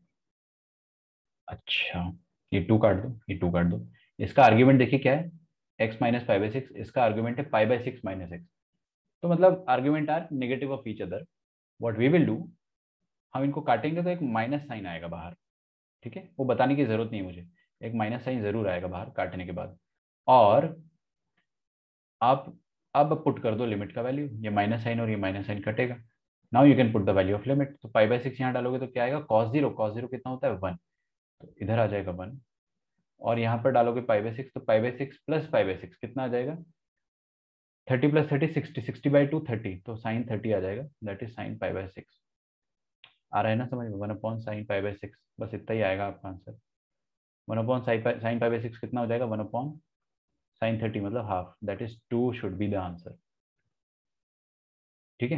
अच्छा, ये टू काट दो, ये टू काट दो। इसका आर्ग्यूमेंट देखिए क्या है, x minus five by six, इसका आर्ग्यूमेंट है five by six minus x. तो मतलब argument are negative of each other. What we will do, हम इनको काटेंगे तो एक माइनस साइन आएगा बाहर, ठीक है। वो बताने की जरूरत नहीं है मुझे, एक माइनस साइन जरूर आएगा बाहर काटने के बाद। और आप अब पुट कर दो लिमिट का वैल्यू, ये माइनस साइन और ये माइनस साइन कटेगा। Now you can put the value of limit. तो फाइव बाई सिक्स यहाँ डालोगे तो क्या आएगा, कॉस जीरो, कॉस जीरो कितना होता है वन, तो इधर आ जाएगा वन। और यहाँ पर डालोगे फाइव बाई सिक्स, तो five by six plus five by six कितना आ जाएगा, thirty plus thirty sixty, sixty by two thirty, तो साइन थर्टी आ जाएगा, that is sine five by six. आ रहा है ना समझ में, one upon sine five by six, बस इतना ही आएगा आपका answer. One upon sine five by six कितना हो जाएगा, वन अपॉन साइन थर्टी, मतलब half, that is two should be the answer, ठीक है।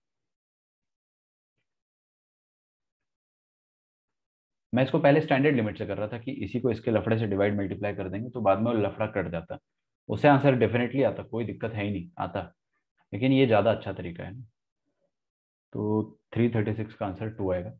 मैं इसको पहले स्टैंडर्ड लिमिट से कर रहा था कि इसी को इसके लफड़े से डिवाइड मल्टीप्लाई कर देंगे तो बाद में वो लफड़ा कट जाता, उससे आंसर डेफिनेटली आता, कोई दिक्कत है ही नहीं, आता। लेकिन ये ज़्यादा अच्छा तरीका है ना। तो थ्री थर्टी सिक्स का आंसर टू आएगा।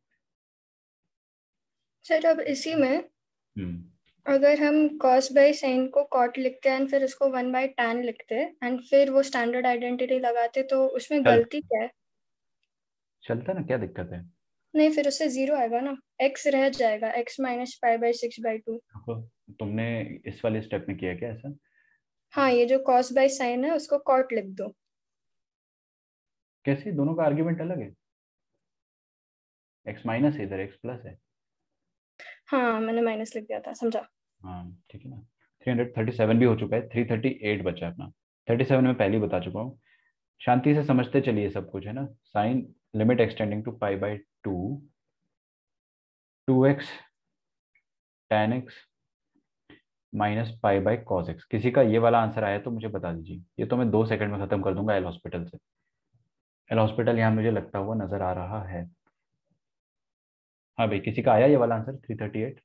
सर अब इसी में हम्म अगर हम cos बाई साइन को कॉट लिखते हैं एंड फिर उसको वन बाई tan लिखते हैं एंड फिर वो स्टैंडर्ड आइडेंटिटी लगाते तो उसमें चल गलती क्या है? चलता ना, क्या दिक्कत है। नहीं, फिर उससे जीरो आएगा ना, x रह जाएगा, x minus five by six by two. देखो, तुमने इस वाले स्टेप में किया क्या ऐसा? हाँ, ये जो cos बाई साइन है उसको कॉट लिख दो। कैसे, दोनों का आर्ग्यूमेंट अलग है, एक्स माइनस है इधर, एक्स प्लस है। हाँ, मैंने माइनस लिख दिया था, समझा। हाँ ठीक है ना। थ्री हंड्रेड थर्टी सेवन भी हो चुका है, थ्री थर्टी एट बचा है अपना। थर्टी सेवन में पहले ही बता चुका हूँ। शांति से समझते चलिए सब कुछ, है ना। Sine limit x tending to pi by two, two x tan x minus pi by cos x. किसी का ये वाला आंसर आया तो मुझे बता दीजिए, ये तो मैं दो सेकंड में खत्म कर दूंगा एल हॉस्पिटल से। एल हॉस्पिटल यहाँ मुझे लगता हुआ नजर आ रहा है। हाँ भाई, किसी का आया ये वाला answer, three thirty eight,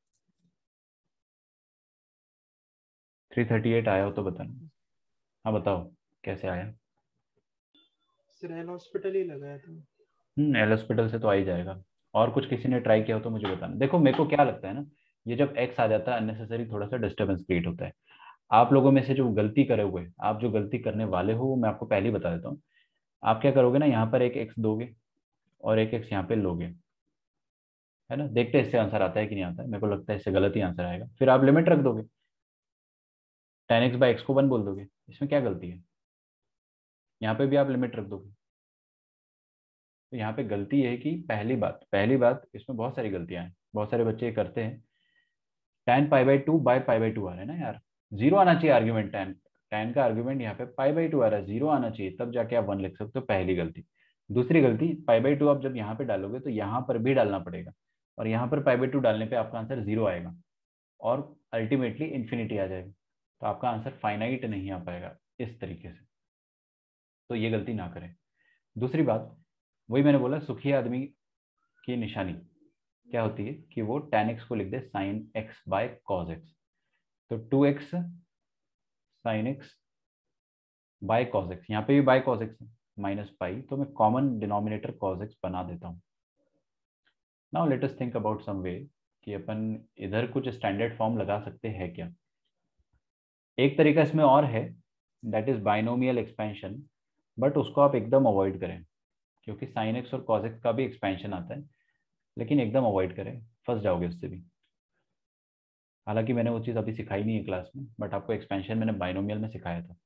three thirty eight आया हो तो बताना। हाँ बताओ कैसे आया। सर एल हॉस्पिटल ही लगाया था। हम्म एल हॉस्पिटल से तो आ ही जाएगा। और कुछ किसी ने ट्राई किया हो तो मुझे बताना। देखो मेरे को क्या लगता है ना, ये जब एक्स आ जाता है अननेसेसरी थोड़ा सा डिस्टर्बेंस क्रिएट होता है। आप लोगों में से जो गलती करे हुए, आप जो गलती करने वाले हो, वो मैं आपको पहले ही बता देता हूँ। आप क्या करोगे ना, यहाँ पर एक एक्स दोगे और एक एक्स यहाँ पे लोगे, है ना। देखते हैं इससे आंसर आता है कि नहीं आता है, मेरे को लगता है इससे गलत ही आंसर आएगा। फिर आप लिमिट रख दोगे, टेन एक्स बाई एक्स को वन बोल दोगे, इसमें क्या गलती है। यहाँ पे भी आप लिमिट रख दोगे। तो यहाँ पे गलती है कि पहली बात पहली बात इसमें बहुत सारी गलतियां हैं, बहुत सारे बच्चे ये करते हैं। Tan pi by two by pi by two आ रहा है ना यार, जीरो आना चाहिए आर्ग्यूमेंट। टेन टेन का आर्ग्यूमेंट यहाँ पे पाई बाई टू आ रहा है, जीरो आना चाहिए, तब जाके आप वन लिख सकते हो, पहली गलती। दूसरी गलती, पाई बाई टू आप जब यहाँ पे डालोगे तो यहाँ पर भी डालना पड़ेगा, और यहाँ पर पाई बाई टू डालने पे आपका आंसर जीरो आएगा और अल्टीमेटली इन्फिनिटी आ जाएगा, तो आपका आंसर फाइनाइट नहीं आ पाएगा इस तरीके से। तो ये गलती ना करें। दूसरी बात, वही मैंने बोला, सुखी आदमी की निशानी क्या होती है कि वो tan x को लिख दे sin x by cos x। तो two x sine x by cos x, यहाँ पे भी बाय cos x है, माइनस पाई, तो मैं कॉमन डिनोमिनेटर cos x बना देता हूँ। Now let us think about some way कि अपन इधर कुछ स्टैंडर्ड फॉर्म लगा सकते हैं क्या। एक तरीका इसमें और है, that is binomial expansion, but उसको आप एकदम अवॉइड करें, क्योंकि साइन एक्स और cos x का भी एक्सपेंशन आता है, लेकिन एकदम अवॉइड करें, फंस जाओगे उससे भी। हालांकि मैंने वो चीज़ अभी सिखाई नहीं है क्लास में, बट आपको एक्सपेंशन मैंने बाइनोमियल में सिखाया था।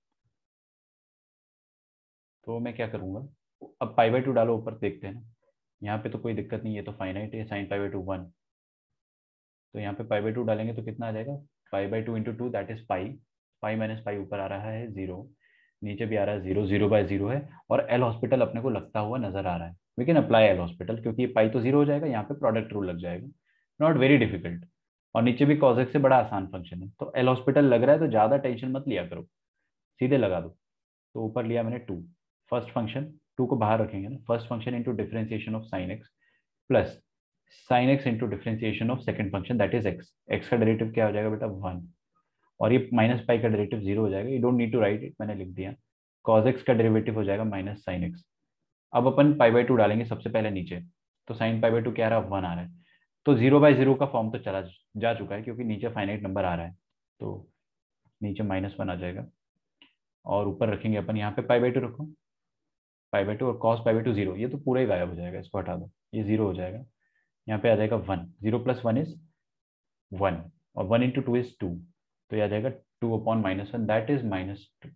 तो मैं क्या करूँगा, अब पाई बाई टू डालो ऊपर, देखते हैं ना। यहाँ पे तो कोई दिक्कत नहीं है, तो फाइनाइट है, sine pi by two one. तो यहाँ पे पाई बाई टू डालेंगे तो कितना आ जाएगा, pi by two into two that is pi, pi minus pi ऊपर आ रहा है जीरो, नीचे भी आ रहा है जीरो, जीरो बाय जीरो है, और एल हॉस्पिटल अपने को लगता हुआ नजर आ रहा है। We can apply L hospital, क्योंकि पाई तो जीरो हो जाएगा, यहाँ पे प्रोडक्ट रूल लग जाएगा, नॉट वेरी डिफिकल्ट। और नीचे भी cos x से बड़ा आसान फंक्शन है। तो एल हॉस्पिटल लग रहा है तो ज्यादा टेंशन मत लिया करो, सीधे लगा दो। तो ऊपर लिया मैंने टू, फर्स्ट फंक्शन, टू को बाहर रखेंगे ना, first function into differentiation of sine x plus sine x into differentiation of second function that is x. X का डेरिवेटिव क्या हो जाएगा बेटा, वन, और ये माइनस पाई का डेरिवेटिव जीरो हो जाएगा। You don't need to write it, मैंने लिख दिया। कॉज एक्स का डेरिवेटिव हो जाएगा माइनस साइन एक्स। अब अपन पाई बाई टू डालेंगे सबसे पहले नीचे, तो साइन पाई बाई टू क्या आ रहा है, वन आ रहा है। तो जीरो बाई जीरो का फॉर्म तो चला जा चुका है क्योंकि नीचे फाइनाइट नंबर आ रहा है, तो नीचे माइनस वन आ जाएगा। और ऊपर रखेंगे अपन यहाँ पे पाई बाई टू रखो, पाई बाई टू और cos pi by two zero, ये तो पूरा ही गायब हो जाएगा, इसको हटा दो, ये जीरो हो जाएगा। यहाँ पे आ जाएगा one, zero plus one is one, और one into two is two, तो ये आ जाएगा two upon minus one that is minus two.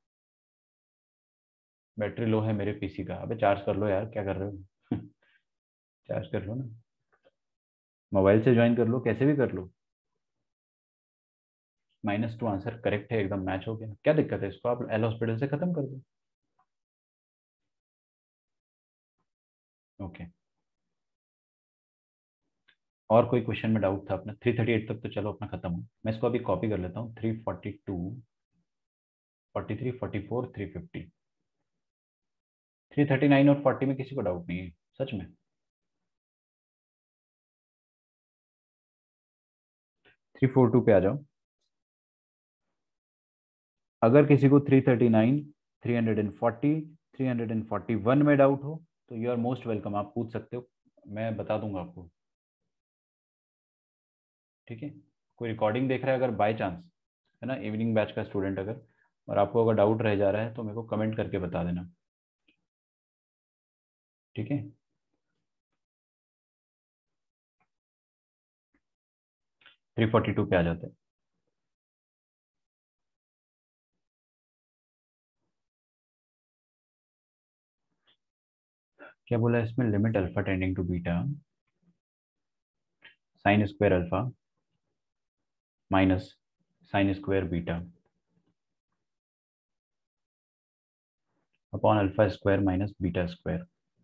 Battery low है मेरे पीसी का, अबे चार्ज कर लो यार, क्या कर रहे हो चार्ज कर लो ना, मोबाइल से ज्वाइन कर लो, कैसे भी कर लो। माइनस टू आंसर करेक्ट है, एकदम मैच हो गया। क्या दिक्कत है, इसको आप एल हॉस्पिटल से खत्म कर दो। ओके, और कोई क्वेश्चन में डाउट था अपना? थ्री थर्टी एट तक तो चलो अपना खत्म हो, मैं इसको अभी कॉपी कर लेता हूँ। Three forty two, forty three, forty four, three fifty, three thirty nine और फोर्टी में किसी को डाउट नहीं है सच में? थ्री फोर टू पे आ जाओ। अगर किसी को three thirty nine, three hundred and forty, three hundred and forty one में डाउट हो तो यू आर मोस्ट वेलकम, आप पूछ सकते हो, मैं बता दूंगा आपको। ठीक है, कोई रिकॉर्डिंग देख रहा है अगर बाय चांस, है ना, इवनिंग बैच का स्टूडेंट अगर, और आपको अगर डाउट रह जा रहा है तो मेरे को कमेंट करके बता देना। ठीक है, थ्री फोर्टी टू पे आ जाते हैं। क्या बोला इसमें, limit alpha tending to beta sine square alpha minus sine square beta upon alpha square minus beta square.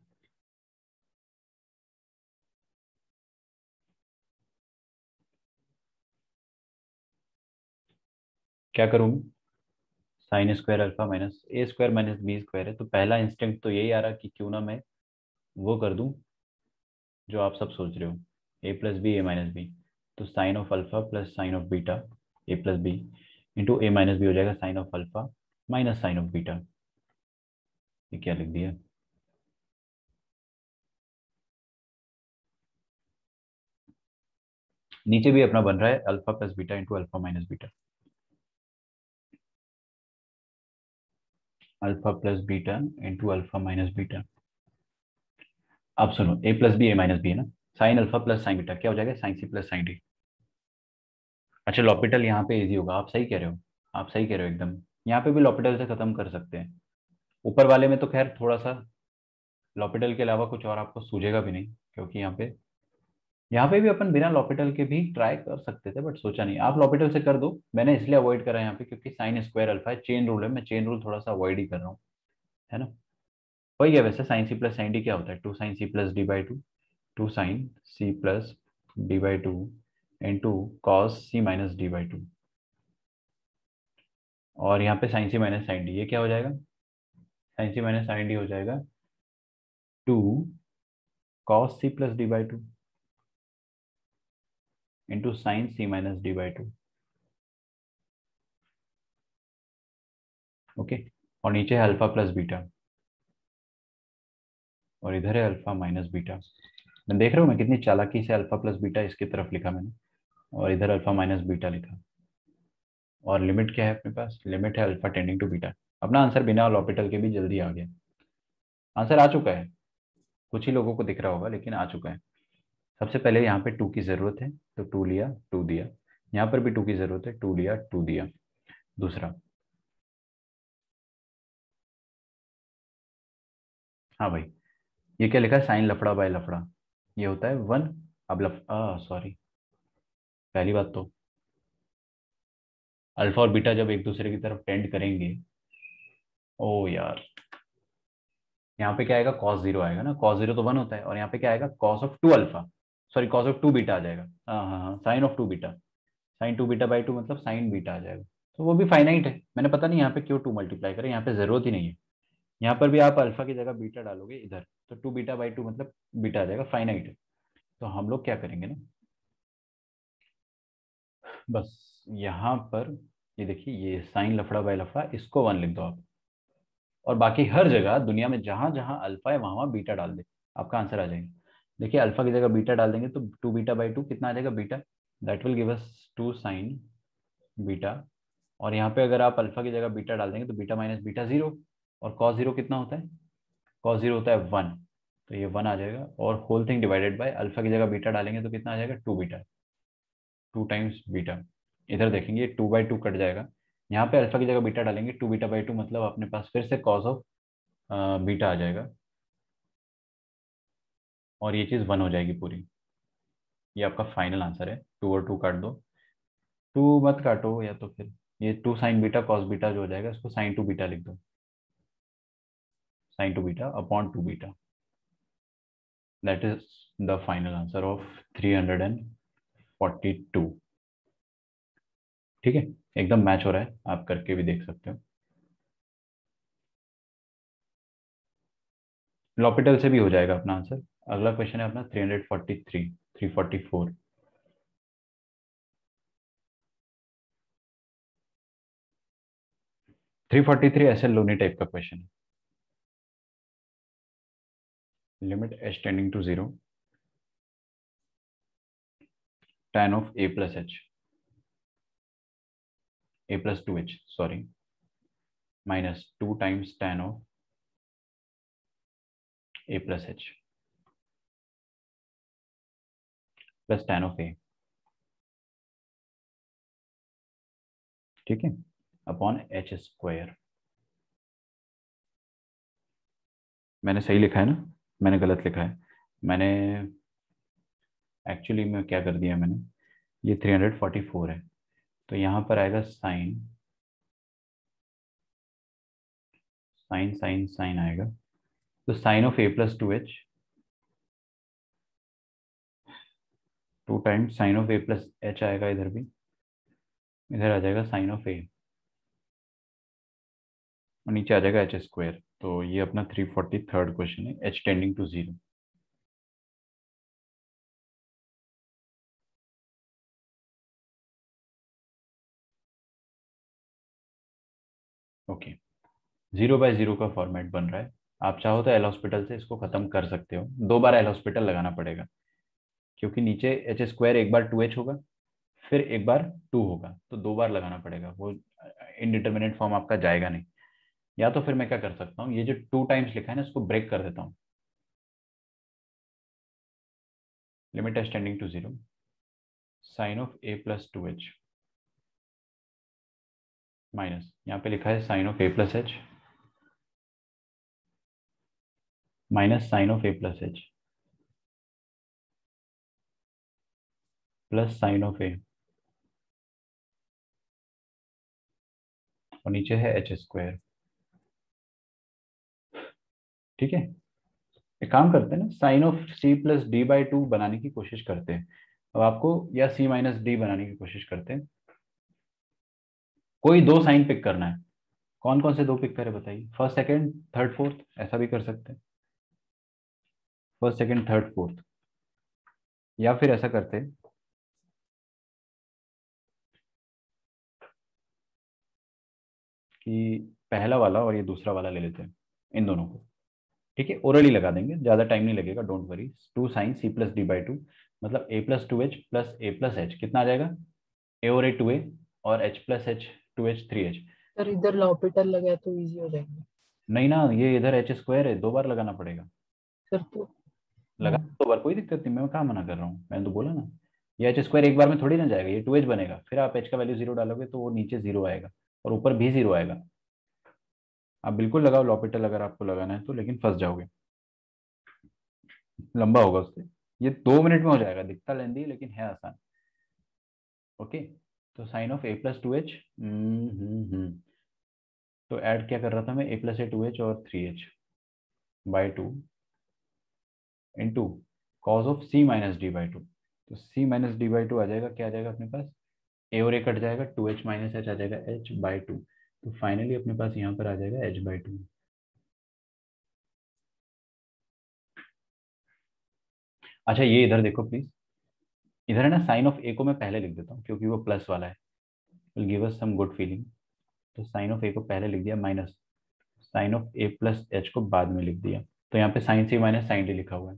क्या करूँ, sine square alpha minus a square minus b square है, तो पहला इंस्टिंक्ट तो यही आ रहा कि क्यों ना मैं वो कर दूं जो आप सब सोच रहे हो, a plus b a minus b. तो sine of alpha plus sine of beta a plus b into a minus b हो जाएगा sine of alpha minus sine of beta. ये क्या लिख दिया, नीचे भी अपना बन रहा है alpha plus beta into alpha minus beta, alpha plus beta into alpha minus beta. अब सुनो, a plus b a minus b है ना, sine alpha plus sine beta क्या हो जाएगा, साइन सी प्लस साइन डी। अच्छा लॉपिटल यहाँ पे इजी होगा, आप सही कह रहे हो, आप सही कह रहे हो एकदम, यहाँ पे भी लॉपिटल से खत्म कर सकते हैं। ऊपर वाले में तो खैर थोड़ा सा लॉपिटल के अलावा कुछ और आपको सूझेगा भी नहीं, क्योंकि यहाँ पे यहाँ पे भी अपन बिना लॉपिटल के भी ट्राई कर सकते थे, बट सोचा नहीं, आप लॉपिटल से कर दो। मैंने इसलिए अवॉइड करा यहाँ पे क्योंकि साइन स्क्वायर अल्फा है, चेन रूल है, मैं चेन रूल थोड़ा सा अवॉइड ही कर रहा हूँ, है ना। वही है वैसे, साइन सी प्लस साइन डी क्या होता है, two sine C plus D by two, two sine C plus D by two into cos C minus D by two, और यहाँ पे साइन सी माइनस साइन डी, ये क्या हो जाएगा, साइन सी माइनस साइन डी हो जाएगा two cos C plus D by two into sine C minus D by two. Okay, और नीचे है अल्फा प्लस बीटा, और इधर है अल्फा माइनस बीटा। मैं देख रहा हूँ मैं कितनी चालाकी से अल्फा प्लस बीटा इसकी तरफ लिखा मैंने, और इधर अल्फा माइनस बीटा लिखा, और लिमिट क्या है अपने पास, लिमिट है अल्फा टेंडिंग टू बीटा। अपना आंसर बिना लॉपिटल के भी जल्दी आ गया, आंसर आ चुका है, कुछ ही लोगों को दिख रहा होगा लेकिन आ चुका है। सबसे पहले यहाँ पे टू की जरूरत है तो टू लिया टू दिया, यहाँ पर भी टू की जरूरत है, टू लिया टू दिया। दूसरा, हाँ भाई, ये क्या लिखा है, साइन लफड़ा बाय लफड़ा, ये होता है वन। अब लफ सॉरी, पहली बात तो अल्फा और बीटा जब एक दूसरे की तरफ टेंड करेंगे, ओ यार, यहाँ पे क्या आएगा, कॉस जीरो आएगा ना, कॉस जीरो तो वन होता है, और यहाँ पे क्या आएगा, cos of two alpha. Sorry cos of two beta आ जाएगा। हाँ हाँ हाँ, sine of two beta, sine two beta by two मतलब साइन बीटा आ जाएगा। तो वो भी फाइनाइट है, मैंने पता नहीं यहाँ पे क्यों टू मल्टीप्लाई करें, यहाँ पे जरूरत ही नहीं है। यहाँ पर भी आप अल्फा की जगह बीटा डालोगे इधर, तो टू बीटा बाई टू मतलब बीटा आ जाएगा, फाइनाइट है। तो हम लोग क्या करेंगे ना, बस यहाँ पर ये देखिए, ये साइन लफड़ा बाय लफड़ा, इसको वन लिख दो आप, और बाकी हर जगह दुनिया में जहां जहां अल्फा है वहां वहां बीटा डाल दे, आपका आंसर आ जाएगा। देखिए अल्फा की जगह बीटा डाल देंगे तो टू बीटा बाई टू कितना आ जाएगा, beta, that will give us two sine beta. और यहाँ पे अगर आप अल्फा की जगह बीटा डाल देंगे तो बीटा माइनस बीटा जीरो, और कॉस जीरो कितना होता है, कॉस जीरो होता है वन, तो ये वन आ जाएगा। और whole thing divided by alpha की जगह बीटा डालेंगे तो कितना आ जाएगा, two beta, two times beta. इधर देखेंगे टू बाई टू कट जाएगा, यहाँ पे अल्फा की जगह बीटा डालेंगे, टू बीटा बाई टू मतलब अपने पास फिर से कॉस ऑफ बीटा आ जाएगा, और ये चीज़ वन हो जाएगी पूरी। ये आपका फाइनल आंसर है। टू और टू काट दो, टू मत काटो, या तो फिर ये two sine beta cos beta जो हो जाएगा इसको साइन टू बीटा लिख दो, sine two beta upon two beta, that is the final answer of three hundred and forty two. ठीक है, एकदम मैच हो रहा है, आप करके भी देख सकते हो। लॉपिटल से भी हो जाएगा अपना आंसर। अगला क्वेश्चन है अपना three hundred forty three, three forty four. Three forty three ऐसे लोनी टाइप का क्वेश्चन है। Limit H tending to zero, tan of a plus h, a plus two h, sorry, minus two times tan of a plus h plus tan of a, ठीक है, अपॉन एच स्क्वायर। मैंने सही लिखा है ना, मैंने गलत लिखा है, मैंने एक्चुअली में क्या कर दिया मैंने, ये थ्री हंड्रेड फोर्टी फोर है, तो यहाँ पर आएगा साइन, साइन साइन साइन आएगा, तो sine of A plus two H, two times sine of A plus h आएगा, इधर भी, इधर आ जाएगा साइन ऑफ ए, और नीचे आ जाएगा एच स्क्वायर। तो ये अपना थ्री फोर्टी थर्ड क्वेश्चन है, h tending to zero. Okay, zero by zero का फॉर्मेट बन रहा है। आप चाहो तो एल हॉस्पिटल से इसको खत्म कर सकते हो, दो बार एल हॉस्पिटल लगाना पड़ेगा, क्योंकि नीचे एच स्क्वायर एक बार टू एच होगा, फिर एक बार टू होगा, तो दो बार लगाना पड़ेगा, वो इनडिटर्मिनेट फॉर्म आपका जाएगा नहीं। या तो फिर मैं क्या कर सकता हूँ, ये जो टू टाइम्स लिखा है ना इसको ब्रेक कर देता हूँ, limit H tending to zero, sine of A plus two h minus, यहाँ पे लिखा है sine of A plus h minus sine of A plus h plus sine of a, और नीचे है एच स्क्वायर। ठीक है, एक काम करते हैं ना, sine of c plus D by two बनाने की कोशिश करते हैं अब आपको, या सी माइनस डी बनाने की कोशिश करते हैं। कोई दो साइन पिक करना है, कौन कौन से दो पिक करें बताइए, फर्स्ट सेकंड थर्ड फोर्थ, ऐसा भी कर सकते हैं, फर्स्ट सेकंड थर्ड फोर्थ। या फिर ऐसा करते हैं कि पहला वाला और ये दूसरा वाला ले लेते हैं, इन दोनों को। ठीक है, ओरली लगा देंगे, ज्यादा टाइम नहीं लगेगा, don't worry. Two sine C plus D by two मतलब a plus two h plus a plus h कितना आ जाएगा, ए और ए टू ए, और h plus h two h three h. Sir इधर लॉपिटल लगा तो इजी हो जाएगा। नहीं ना, ये इधर एच स्क्वायर है, दो बार लगाना पड़ेगा। सर तो लगा दो बार, कोई दिक्कत नहीं, मैं कहाँ मना कर रहा हूँ, मैंने तो बोला ना। ये एच स्क्वायर एक बार में थोड़ी ना जाएगा, ये टू एच बनेगा, फिर आप एच का वैल्यू जीरो डालोगे तो वो नीचे जीरो आएगा, और ऊपर भी जीरो आएगा। आप बिल्कुल लगाओ लॉपिटल अगर आपको लगाना है तो, लेकिन फंस जाओगे, लंबा होगा उससे। ये दो मिनट में हो जाएगा, दिखता लेंदी है लेकिन है आसान। ओके, तो sine of A plus two h, तो ऐड क्या कर रहा था मैं, a plus a two h और three H by two into cos of c minus D by two, तो c minus D by two आ जाएगा, क्या आ जाएगा अपने पास, ए और ए कट जाएगा, टू एच माइनस एच आ जाएगा एच बाई टू, तो फाइनली अपने पास यहाँ पर आ जाएगा एच बाई टू। अच्छा ये इधर देखो प्लीज, इधर है ना साइन ऑफ ए को मैं पहले लिख देता हूँ क्योंकि वो प्लस वाला है, will give us some good feeling. तो साइन ऑफ ए को पहले लिख दिया minus sine of A plus H को बाद में लिख दिया, तो यहाँ पे साइन सी माइनस साइन डी लिखा हुआ है।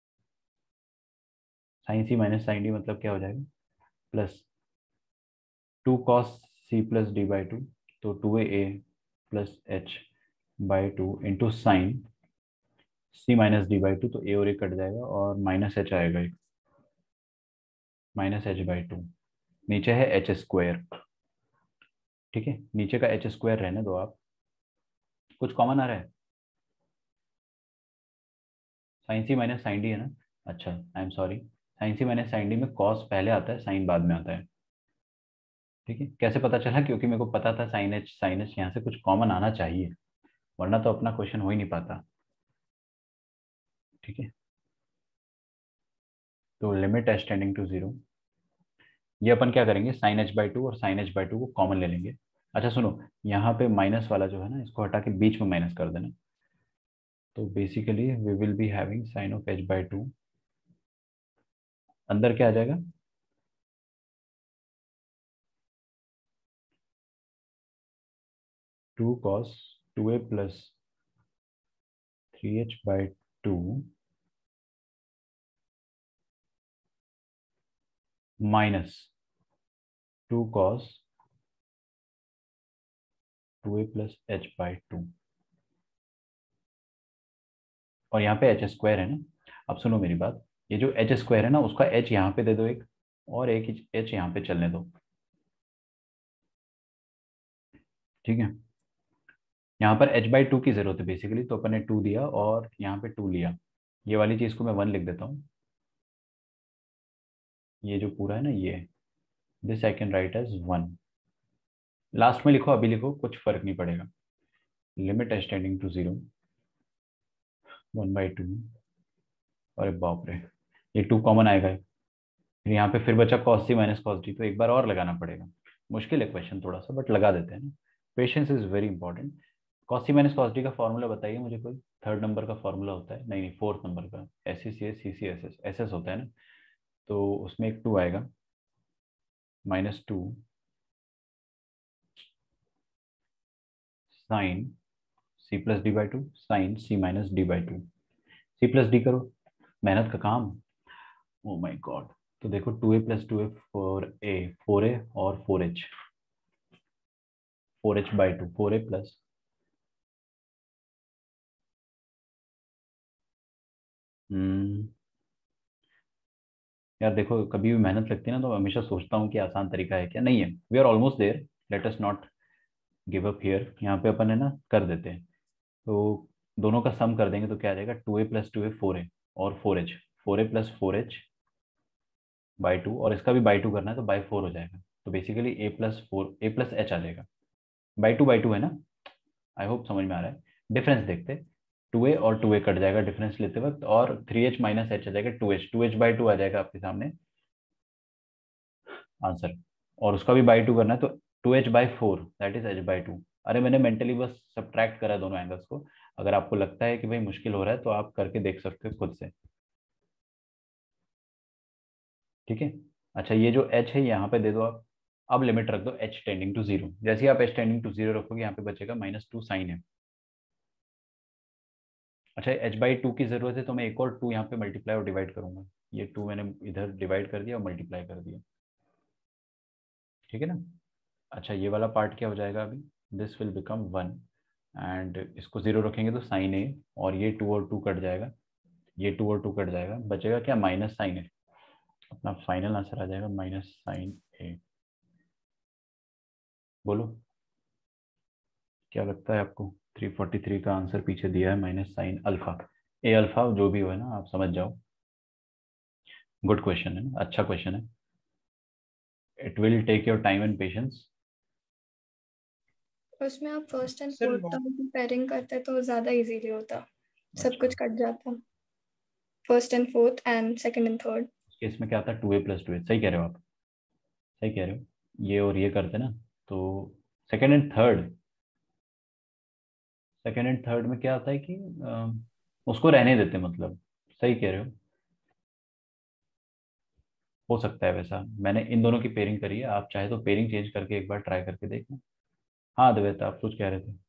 साइन सी माइनस साइन डी मतलब क्या हो जाएगा, plus two cos C plus D by two, तो two A plus H by two into sine C minus D by two, तो ए और ए कट जाएगा और माइनस एच आएगा, एक माइनस एच बाई टू, नीचे है एच स्क्वायर। ठीक है, नीचे का एच स्क्वायर रहने दो आप, कुछ कॉमन आ रहा है, साइन सी माइनस साइन डी है ना, अच्छा I am sorry, sine C minus sine D में कॉस पहले आता है साइन बाद में आता है। ठीक है, कैसे पता चला, क्योंकि मेरे को पता था साइन एच साइन एच यहाँ से कुछ कॉमन आना चाहिए, वरना तो अपना क्वेश्चन हो ही नहीं पाता। ठीक है, तो limit H tending to zero, ये अपन क्या करेंगे, साइन एच बाई टू और साइन एच बाई टू को कॉमन ले लेंगे। अच्छा सुनो, यहाँ पे माइनस वाला जो है ना, इसको हटा के बीच में माइनस कर देना, तो basically we will be having sine of H by two, अंदर क्या आ जाएगा, two cos two A plus three H by two minus two cos two A plus H by two, और यहाँ पे एच स्क्वायर है ना। अब सुनो मेरी बात, ये जो एच स्क्वायर है ना, उसका एच यहाँ पे दे दो एक, और एक एच यहाँ पे चलने दो। ठीक है, यहाँ पर एच बाई टू की जरूरत है बेसिकली, तो अपन ने टू दिया और यहाँ पे टू लिया, ये वाली चीज को मैं वन लिख देता हूँ, ये जो पूरा है ना ये, this I can write as one, last में लिखो अभी लिखो कुछ फर्क नहीं पड़ेगा, limit H tending to zero one by two, अरे बाप रे, ये टू कॉमन आएगा, फिर यहाँ पे फिर बचा कॉस सी माइनस कॉस डी, तो एक बार और लगाना पड़ेगा, मुश्किल है क्वेश्चन थोड़ा सा, बट लगा देते हैं ना, patience is very important. Cos C minus cos D का फॉर्मूला बताइए मुझे, कोई थर्ड नंबर का फॉर्मूला होता है, नहीं नहीं फोर्थ नंबर का, S C C S C C S S S S होता है ना, तो उसमें एक टू आएगा, minus two sine C plus D by two sine C minus D by two, C plus D करो, मेहनत का काम, ओ माय गॉड, तो देखो two A plus two A four A four A और four H four H by two four A plus हम्म यार देखो, कभी भी मेहनत लगती है ना तो हमेशा सोचता हूँ कि आसान तरीका है क्या, नहीं है, we are almost there, let us not give up here, यहाँ पे अपन है ना कर देते हैं, तो दोनों का सम कर देंगे तो क्या आ जाएगा, two A plus two A four A और four H four A plus four H by two, और इसका भी बाई टू करना है तो बाई फोर हो जाएगा, तो basically A plus four A plus H आ जाएगा, बाई टू बाई टू है ना, आई होप समझ में आ रहा है। डिफरेंस देखते, टू ए और टू ए कट जाएगा डिफरेंस लेते वक्त, और थ्री एच माइनस एच आ जाएगा, two H two H by two आ जाएगा आपके सामने आंसर, और उसका भी बाई टू करना है तो two H by four that is H by two. अरे मैंने मेंटली बस सब्ट्रैक्ट करा दोनों एंगल्स को, अगर आपको लगता है कि भाई मुश्किल हो रहा है तो आप करके देख सकते हो खुद से। ठीक है, अच्छा ये जो एच है यहाँ पे दे दो आप, अब लिमिट रख दो एच टेंडिंग टू जीरो, जैसे ही आप एच टेंडिंग टू जीरो रखोगे यहाँ पे बचेगा माइनस टू साइन है। अच्छा एच बाई टू की जरूरत है तो मैं एक और टू यहाँ पे मल्टीप्लाई और डिवाइड करूंगा, ये टू मैंने इधर डिवाइड कर दिया और मल्टीप्लाई कर दिया, ठीक है ना। अच्छा ये वाला पार्ट क्या हो जाएगा अभी, this will become one, and इसको जीरो रखेंगे तो साइन ए, और ये टू और टू कट जाएगा, ये टू और टू कट जाएगा, बचेगा क्या, माइनस साइन ए, अपना फाइनल आंसर आ जाएगा माइनस साइन ए। बोलो क्या लगता है आपको, थ्री फोर्टी थ्री का आंसर पीछे दिया है minus sine alpha, A alpha जो भी हो है ना, आप समझ जाओ, गुड क्वेश्चन है ना, अच्छा क्वेश्चन है, it will take your time and patience. उसमें आप फर्स्ट एंड सर फोर्थ लो- टर्म की पेयरिंग करते तो ज्यादा इजीली होता, सब अच्छा कुछ कट जाता। first and fourth and second and third. Case में क्या आता है, two A plus two A, सही कह रहे हो आप, सही कह रहे हो, ये और ये करते ना, तो second and third, second and third में क्या आता है कि आ, उसको रहने देते, मतलब सही कह रहे हो, हो सकता है वैसा। मैंने इन दोनों की पेयरिंग करी है, आप चाहे तो पेयरिंग चेंज करके एक बार ट्राई करके देखना। हाँ द्वैत, आप कुछ कह रहे थे।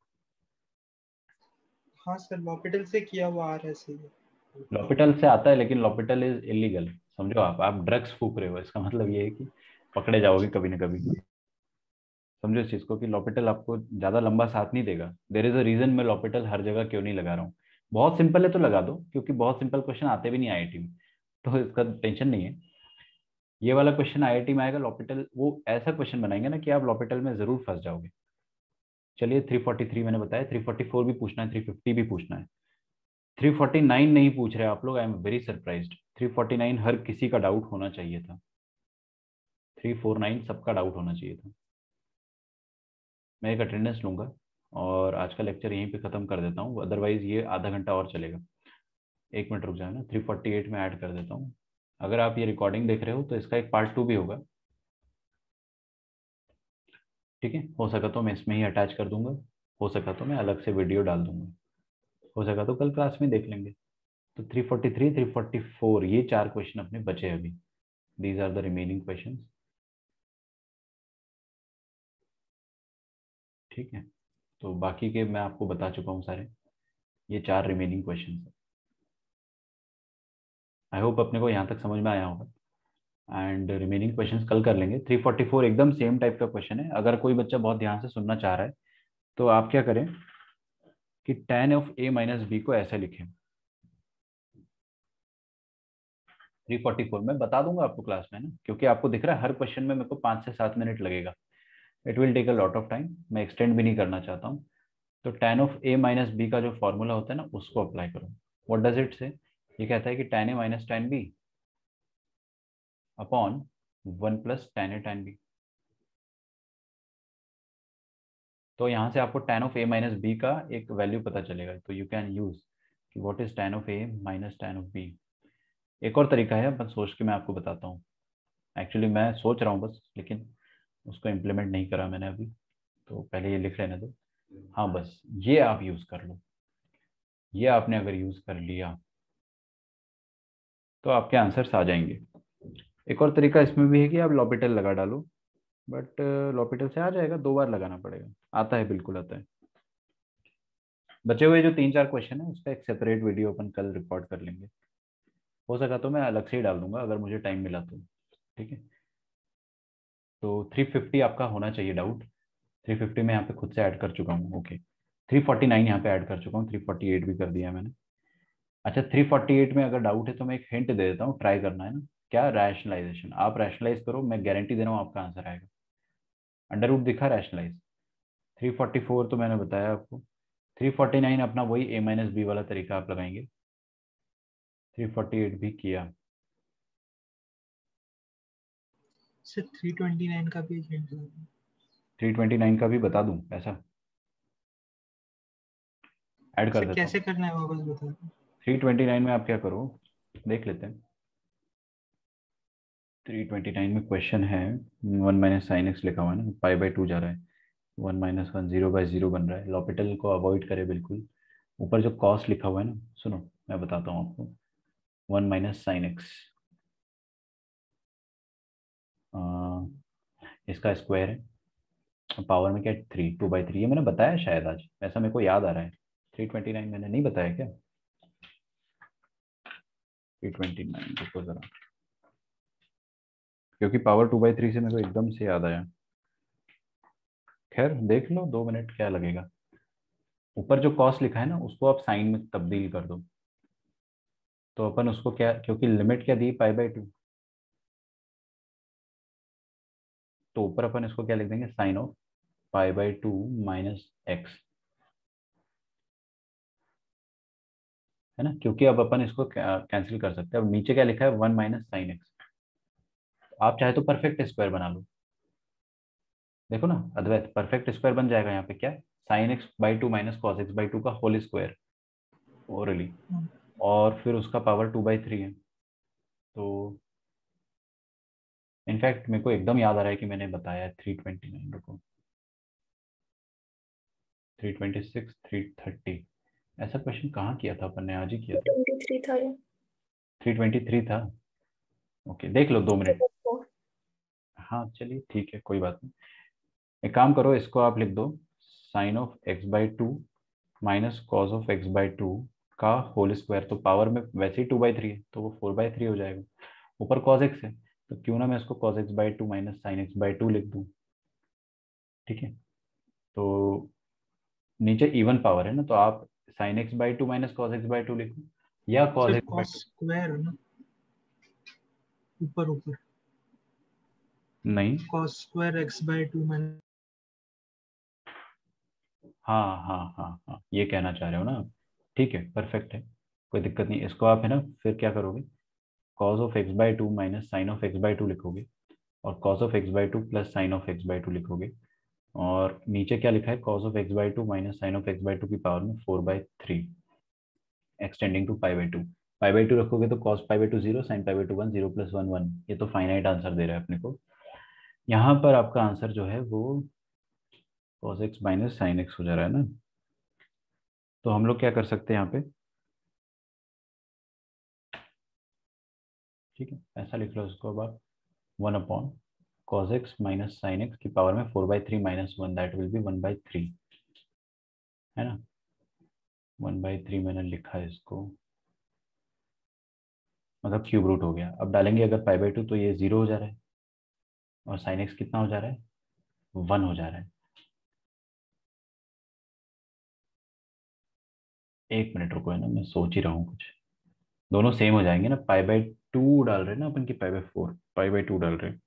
हाँ सर, लॉपिटल से किया हुआ आ रहा है सही है। लॉपिटल से आता है, लेकिन लॉपिटल इज इलीगल, समझो आप आप ड्रग्स फूक रहे हो, इसका मतलब ये है कि पकड़े जाओगे कभी ना कभी। समझो इस चीज को कि लॉपिटल आपको ज्यादा लंबा साथ नहीं देगा। देर इज अ रीजन मैं लॉपिटल हर जगह क्यों नहीं लगा रहा हूँ। बहुत सिंपल है तो लगा दो, क्योंकि बहुत सिंपल क्वेश्चन आते भी नहीं आईआईटी में, तो इसका टेंशन नहीं है। ये वाला क्वेश्चन आईआईटी में आएगा, लॉपिटल वो ऐसा क्वेश्चन बनाएंगे ना कि आप लॉपिटल में जरूर फंस जाओगे। चलिए थ्री फोर्टी थ्री मैंने बताया, थ्री फोर्टी फोर भी पूछना है, थ्री फिफ्टी भी पूछना है, थ्री फोर्टी नाइन नहीं पूछ रहे आप लोग, I am very surprised. Three forty nine हर किसी का डाउट होना चाहिए था, थ्री फोर नाइन सबका डाउट होना चाहिए था। मैं एक अटेंडेंस लूंगा और आज का लेक्चर यहीं पे ख़त्म कर देता हूँ, अदरवाइज ये आधा घंटा और चलेगा। एक मिनट रुक जाए ना, थ्री फोर्टी एट में ऐड कर देता हूँ। अगर आप ये रिकॉर्डिंग देख रहे हो तो इसका एक पार्ट टू भी होगा, ठीक है। हो सका तो मैं इसमें ही अटैच कर दूंगा, हो सका तो मैं अलग से वीडियो डाल दूंगा, हो सका तो कल क्लास में देख लेंगे। तो three forty three, three forty four ये चार क्वेश्चन अपने बचे अभी, these are the remaining questions, ठीक है। तो बाकी के मैं आपको बता चुका हूँ सारे, ये चार रिमेनिंग क्वेश्चन है। आई होप अपने को यहाँ तक समझ में आया होगा। एंड रिमेनिंग क्वेश्चंस कल कर लेंगे। थ्री फोर्टी फोर एकदम सेम टाइप का क्वेश्चन है, अगर कोई बच्चा बहुत ध्यान से सुनना चाह रहा है तो आप क्या करें कि tan of A minus B को ऐसे लिखें। थ्री फोर्टी फोर मैं बता दूंगा आपको क्लास में ना, क्योंकि आपको दिख रहा है हर क्वेश्चन में मेरे को पाँच से सात मिनट लगेगा, it will take a lot of time, मैं एक्सटेंड भी नहीं करना चाहता हूँ। तो tan of A minus B का जो फॉर्मूला होता है ना उसको अप्लाई करो। व्हाट डज इट से, ये कहता है कि tan A minus tan B upon one plus tan A tan B. तो यहाँ से आपको tan of A minus B का एक वैल्यू पता चलेगा, तो यू कैन यूज कि what is tan of A minus tan of B. एक और तरीका है, बस सोच के मैं आपको बताता हूँ, एक्चुअली मैं सोच रहा हूँ बस, लेकिन उसको इम्प्लीमेंट नहीं करा मैंने अभी, तो पहले ये लिख लेने दो। हाँ बस ये आप यूज़ कर लो, ये आपने अगर यूज़ कर लिया तो आपके आंसर्स आ जाएंगे। एक और तरीका इसमें भी है कि आप लॉपिटल लगा डालो, बट लॉपिटल से आ जाएगा, दो बार लगाना पड़ेगा, आता है बिल्कुल आता है। बचे हुए जो तीन चार क्वेश्चन है उसका एक सेपरेट वीडियो अपन कल रिकॉर्ड कर लेंगे, हो सका तो मैं अलग से ही डाल दूंगा अगर मुझे टाइम मिला तो, ठीक है। तो थ्री फिफ्टी आपका होना चाहिए डाउट, थ्री फिफ्टी में यहाँ पे खुद से ऐड कर चुका हूँ, ओके। थ्री फोर्टी नाइन यहाँ पे ऐड कर चुका हूँ, थ्री फोर्टी एट भी कर दिया मैंने। अच्छा थ्री फोर्टी एट में अगर डाउट है तो मैं एक हिंट दे देता हूँ, ट्राई करना है ना, क्या रैशनलाइजेशन, आप रैशनलाइज करो, मैं गारंटी दे रहा हूँ आपका आंसर आएगा। अंडर रूट दिखा रैशनलाइज, थ्री फोर्टी फोर तो मैंने बताया आपको, थ्री फोर्टी नाइन अपना वही ए माइनस बी वाला तरीका आप लगाएंगे, थ्री फोर्टी एट भी किया। सर थ्री ट्वेंटी नाइन का भी हिंट दो। थ्री ट्वेंटी नाइन का भी बता दूं ऐसा, ऐड कर सर देता कैसे हूँ। करना है वापस बता दो। थ्री ट्वेंटी नाइन में आप क्या करो, देख लेते हैं। थ्री ट्वेंटी नाइन में क्वेश्चन है, वन माइनस साइन एक्स लिखा हुआ है ना, पाई बाई टू जा रहा है, one minus one, zero by zero बन रहा है, लॉपिटल को अवॉइड करे बिल्कुल। ऊपर जो कॉस लिखा हुआ है ना, सुनो मैं बताता हूँ आपको, वन माइनस साइन एक्स, इसका स्क्वायर है, पावर में क्या, थ्री, टू बाई थ्री, ये मैंने बताया शायद आज, ऐसा मेरे को याद आ रहा है। थ्री ट्वेंटी नाइन मैंने नहीं बताया क्या, थ्री ट्वेंटी नाइन देखो जरा, क्योंकि पावर टू बाई थ्री से मेरे को एकदम से याद आया। खैर देख लो, दो मिनट क्या लगेगा। ऊपर जो कॉस लिखा है ना उसको आप साइन में तब्दील कर दो, तो अपन उसको क्या, क्योंकि लिमिट क्या दी, पाई बाई टू, तो ऊपर अपन इसको क्या लिख देंगे, sine of pi by two minus X, है ना, क्योंकि अब अपन इसको कैंसिल कर सकते हैं। अब नीचे क्या लिखा है, वन माइनस साइन एक्स, आप चाहे तो परफेक्ट स्क्वायर बना लो, देखो ना अद्वैत, परफेक्ट स्क्वायर बन जाएगा यहाँ पे, क्या sine x by two minus cos x by two का होल स्क्वायर ओरली, और फिर उसका पावर टू बाई थ्री है। तो इनफैक्ट मेरे को एकदम याद आ रहा है कि मैंने बताया थ्री ट्वेंटी नाइन, रुको, three twenty six, three thirty, ऐसा क्वेश्चन कहाँ किया था अपन ने? आज ही किया था। ट्वेंटी थ्री था ये। थ्री ट्वेंटी थ्री था। ओके, देख लो दो मिनट। तो हाँ चलिए ठीक है, कोई बात नहीं। एक काम करो, इसको आप लिख दो sine of x by two minus cos of x by two का होल स्क्वायर। तो पावर में वैसे ही टू बाई थ्री है तो वो फोर बाई थ्री हो जाएगा। ऊपर कॉस एक्स है तो क्यों ना मैं इसको cos x by two minus sine x by two लिख दूँ। ठीक है, तो नीचे इवन पावर है ना, तो आप sine x by two minus cos x by two लिखो या cos sir X by cos square ना ऊपर ऊपर टू। नहीं, cos square x by two minus. हाँ हाँ हाँ हाँ, ये कहना चाह रहे हो ना। ठीक है, परफेक्ट है, कोई दिक्कत नहीं। इसको आप है ना फिर क्या करोगे, cos of x by two minus sine of x by two लिखोगे और cos of x by two plus sine of x by two लिखोगे। और नीचे क्या लिखा है, cos of x by two minus sine of x by two की पावर में four by three extending to pi by two. Pi by two रखोगे तो cos pi by two zero, sine pi by two one, zero plus one one. ये तो फाइनाइट आंसर दे रहा है अपने को। यहाँ पर आपका आंसर जो है वो cos x minus sine X हो जा रहा है ना। तो हम लोग क्या कर सकते हैं यहाँ पे, ठीक है, ऐसा लिख लो उसको अब आप, one upon cos x minus sine X की पावर में four by three minus one, that will be one by three, है ना। वन बाई थ्री मैंने लिखा है इसको, मतलब क्यूब रूट हो गया। अब डालेंगे अगर पाई बाई टू तो ये जीरो हो जा रहा है और साइन एक्स कितना हो जा रहा है, वन हो जा रहा है। एक मिनट रुको, है ना, मैं सोच ही रहा हूँ कुछ। दोनों सेम हो जाएंगे ना, पाई बाई टू डाल रहे हैं ना अपन की, pi by four, pi by two डाल रहे हैं।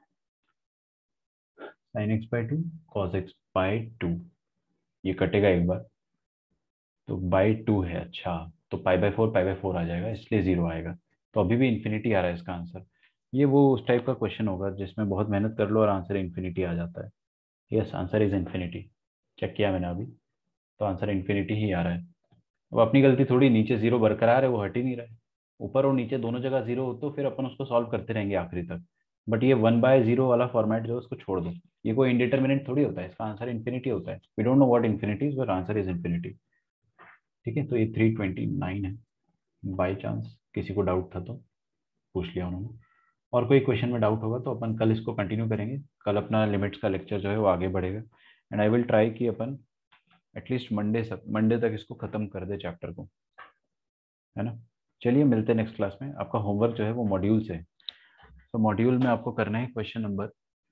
Sine x by two cos x by two, ये कटेगा एक बार तो बाई टू है। अच्छा, तो pi by four pi by four आ जाएगा, इसलिए जीरो आएगा। तो अभी भी इन्फिनिटी आ रहा है इसका आंसर। ये वो उस टाइप का क्वेश्चन होगा जिसमें बहुत मेहनत कर लो और आंसर इन्फिनिटी आ जाता है। Yes, answer is infinity. Check किया मैंने अभी, तो आंसर इन्फिनिटी ही आ रहा है। अब अपनी गलती थोड़ी, नीचे जीरो बरकरार है, वो हट ही नहीं रहा है। ऊपर और नीचे दोनों जगह जीरो हो तो फिर अपन उसको सॉल्व करते रहेंगे आखिरी तक। बट ये वन बाय जीरो वाला फॉर्मेट जो है उसको छोड़ दो। ये कोई इंडिटरमिनेट थोड़ी होता है, इसका आंसर इन्फिनिटी होता है। We don't know what infinity is, but answer is infinity. ठीक है, तो ये थ्री ट्वेंटी नाइन है। बाई चांस किसी को डाउट था तो पूछ लिया उन्होंने। और कोई क्वेश्चन में डाउट होगा तो अपन कल इसको कंटिन्यू करेंगे। कल अपना लिमिट्स का लेक्चर जो है वो आगे बढ़ेगा एंड आई विल ट्राई कि अपन एटलीस्ट मंडे तक मंडे तक इसको खत्म कर दे चैप्टर को, है ना। चलिए मिलते हैं नेक्स्ट क्लास में। आपका होमवर्क जो है वो मॉड्यूल से, तो मॉड्यूल में आपको करना है क्वेश्चन नंबर,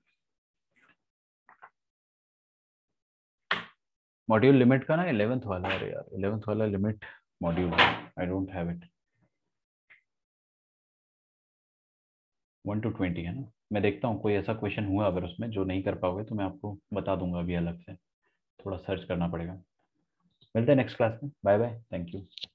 मॉड्यूल लिमिट का ना इलेवेंथ वाला, अरे यार इलेवेंथ वाला limit module, I don't have it. One two twenty है ना। मैं देखता हूँ कोई ऐसा क्वेश्चन हुआ अगर उसमें जो नहीं कर पाओगे तो मैं आपको बता दूंगा अभी अलग से, थोड़ा सर्च करना पड़ेगा। मिलते हैं नेक्स्ट क्लास में, बाय बाय, थैंक यू।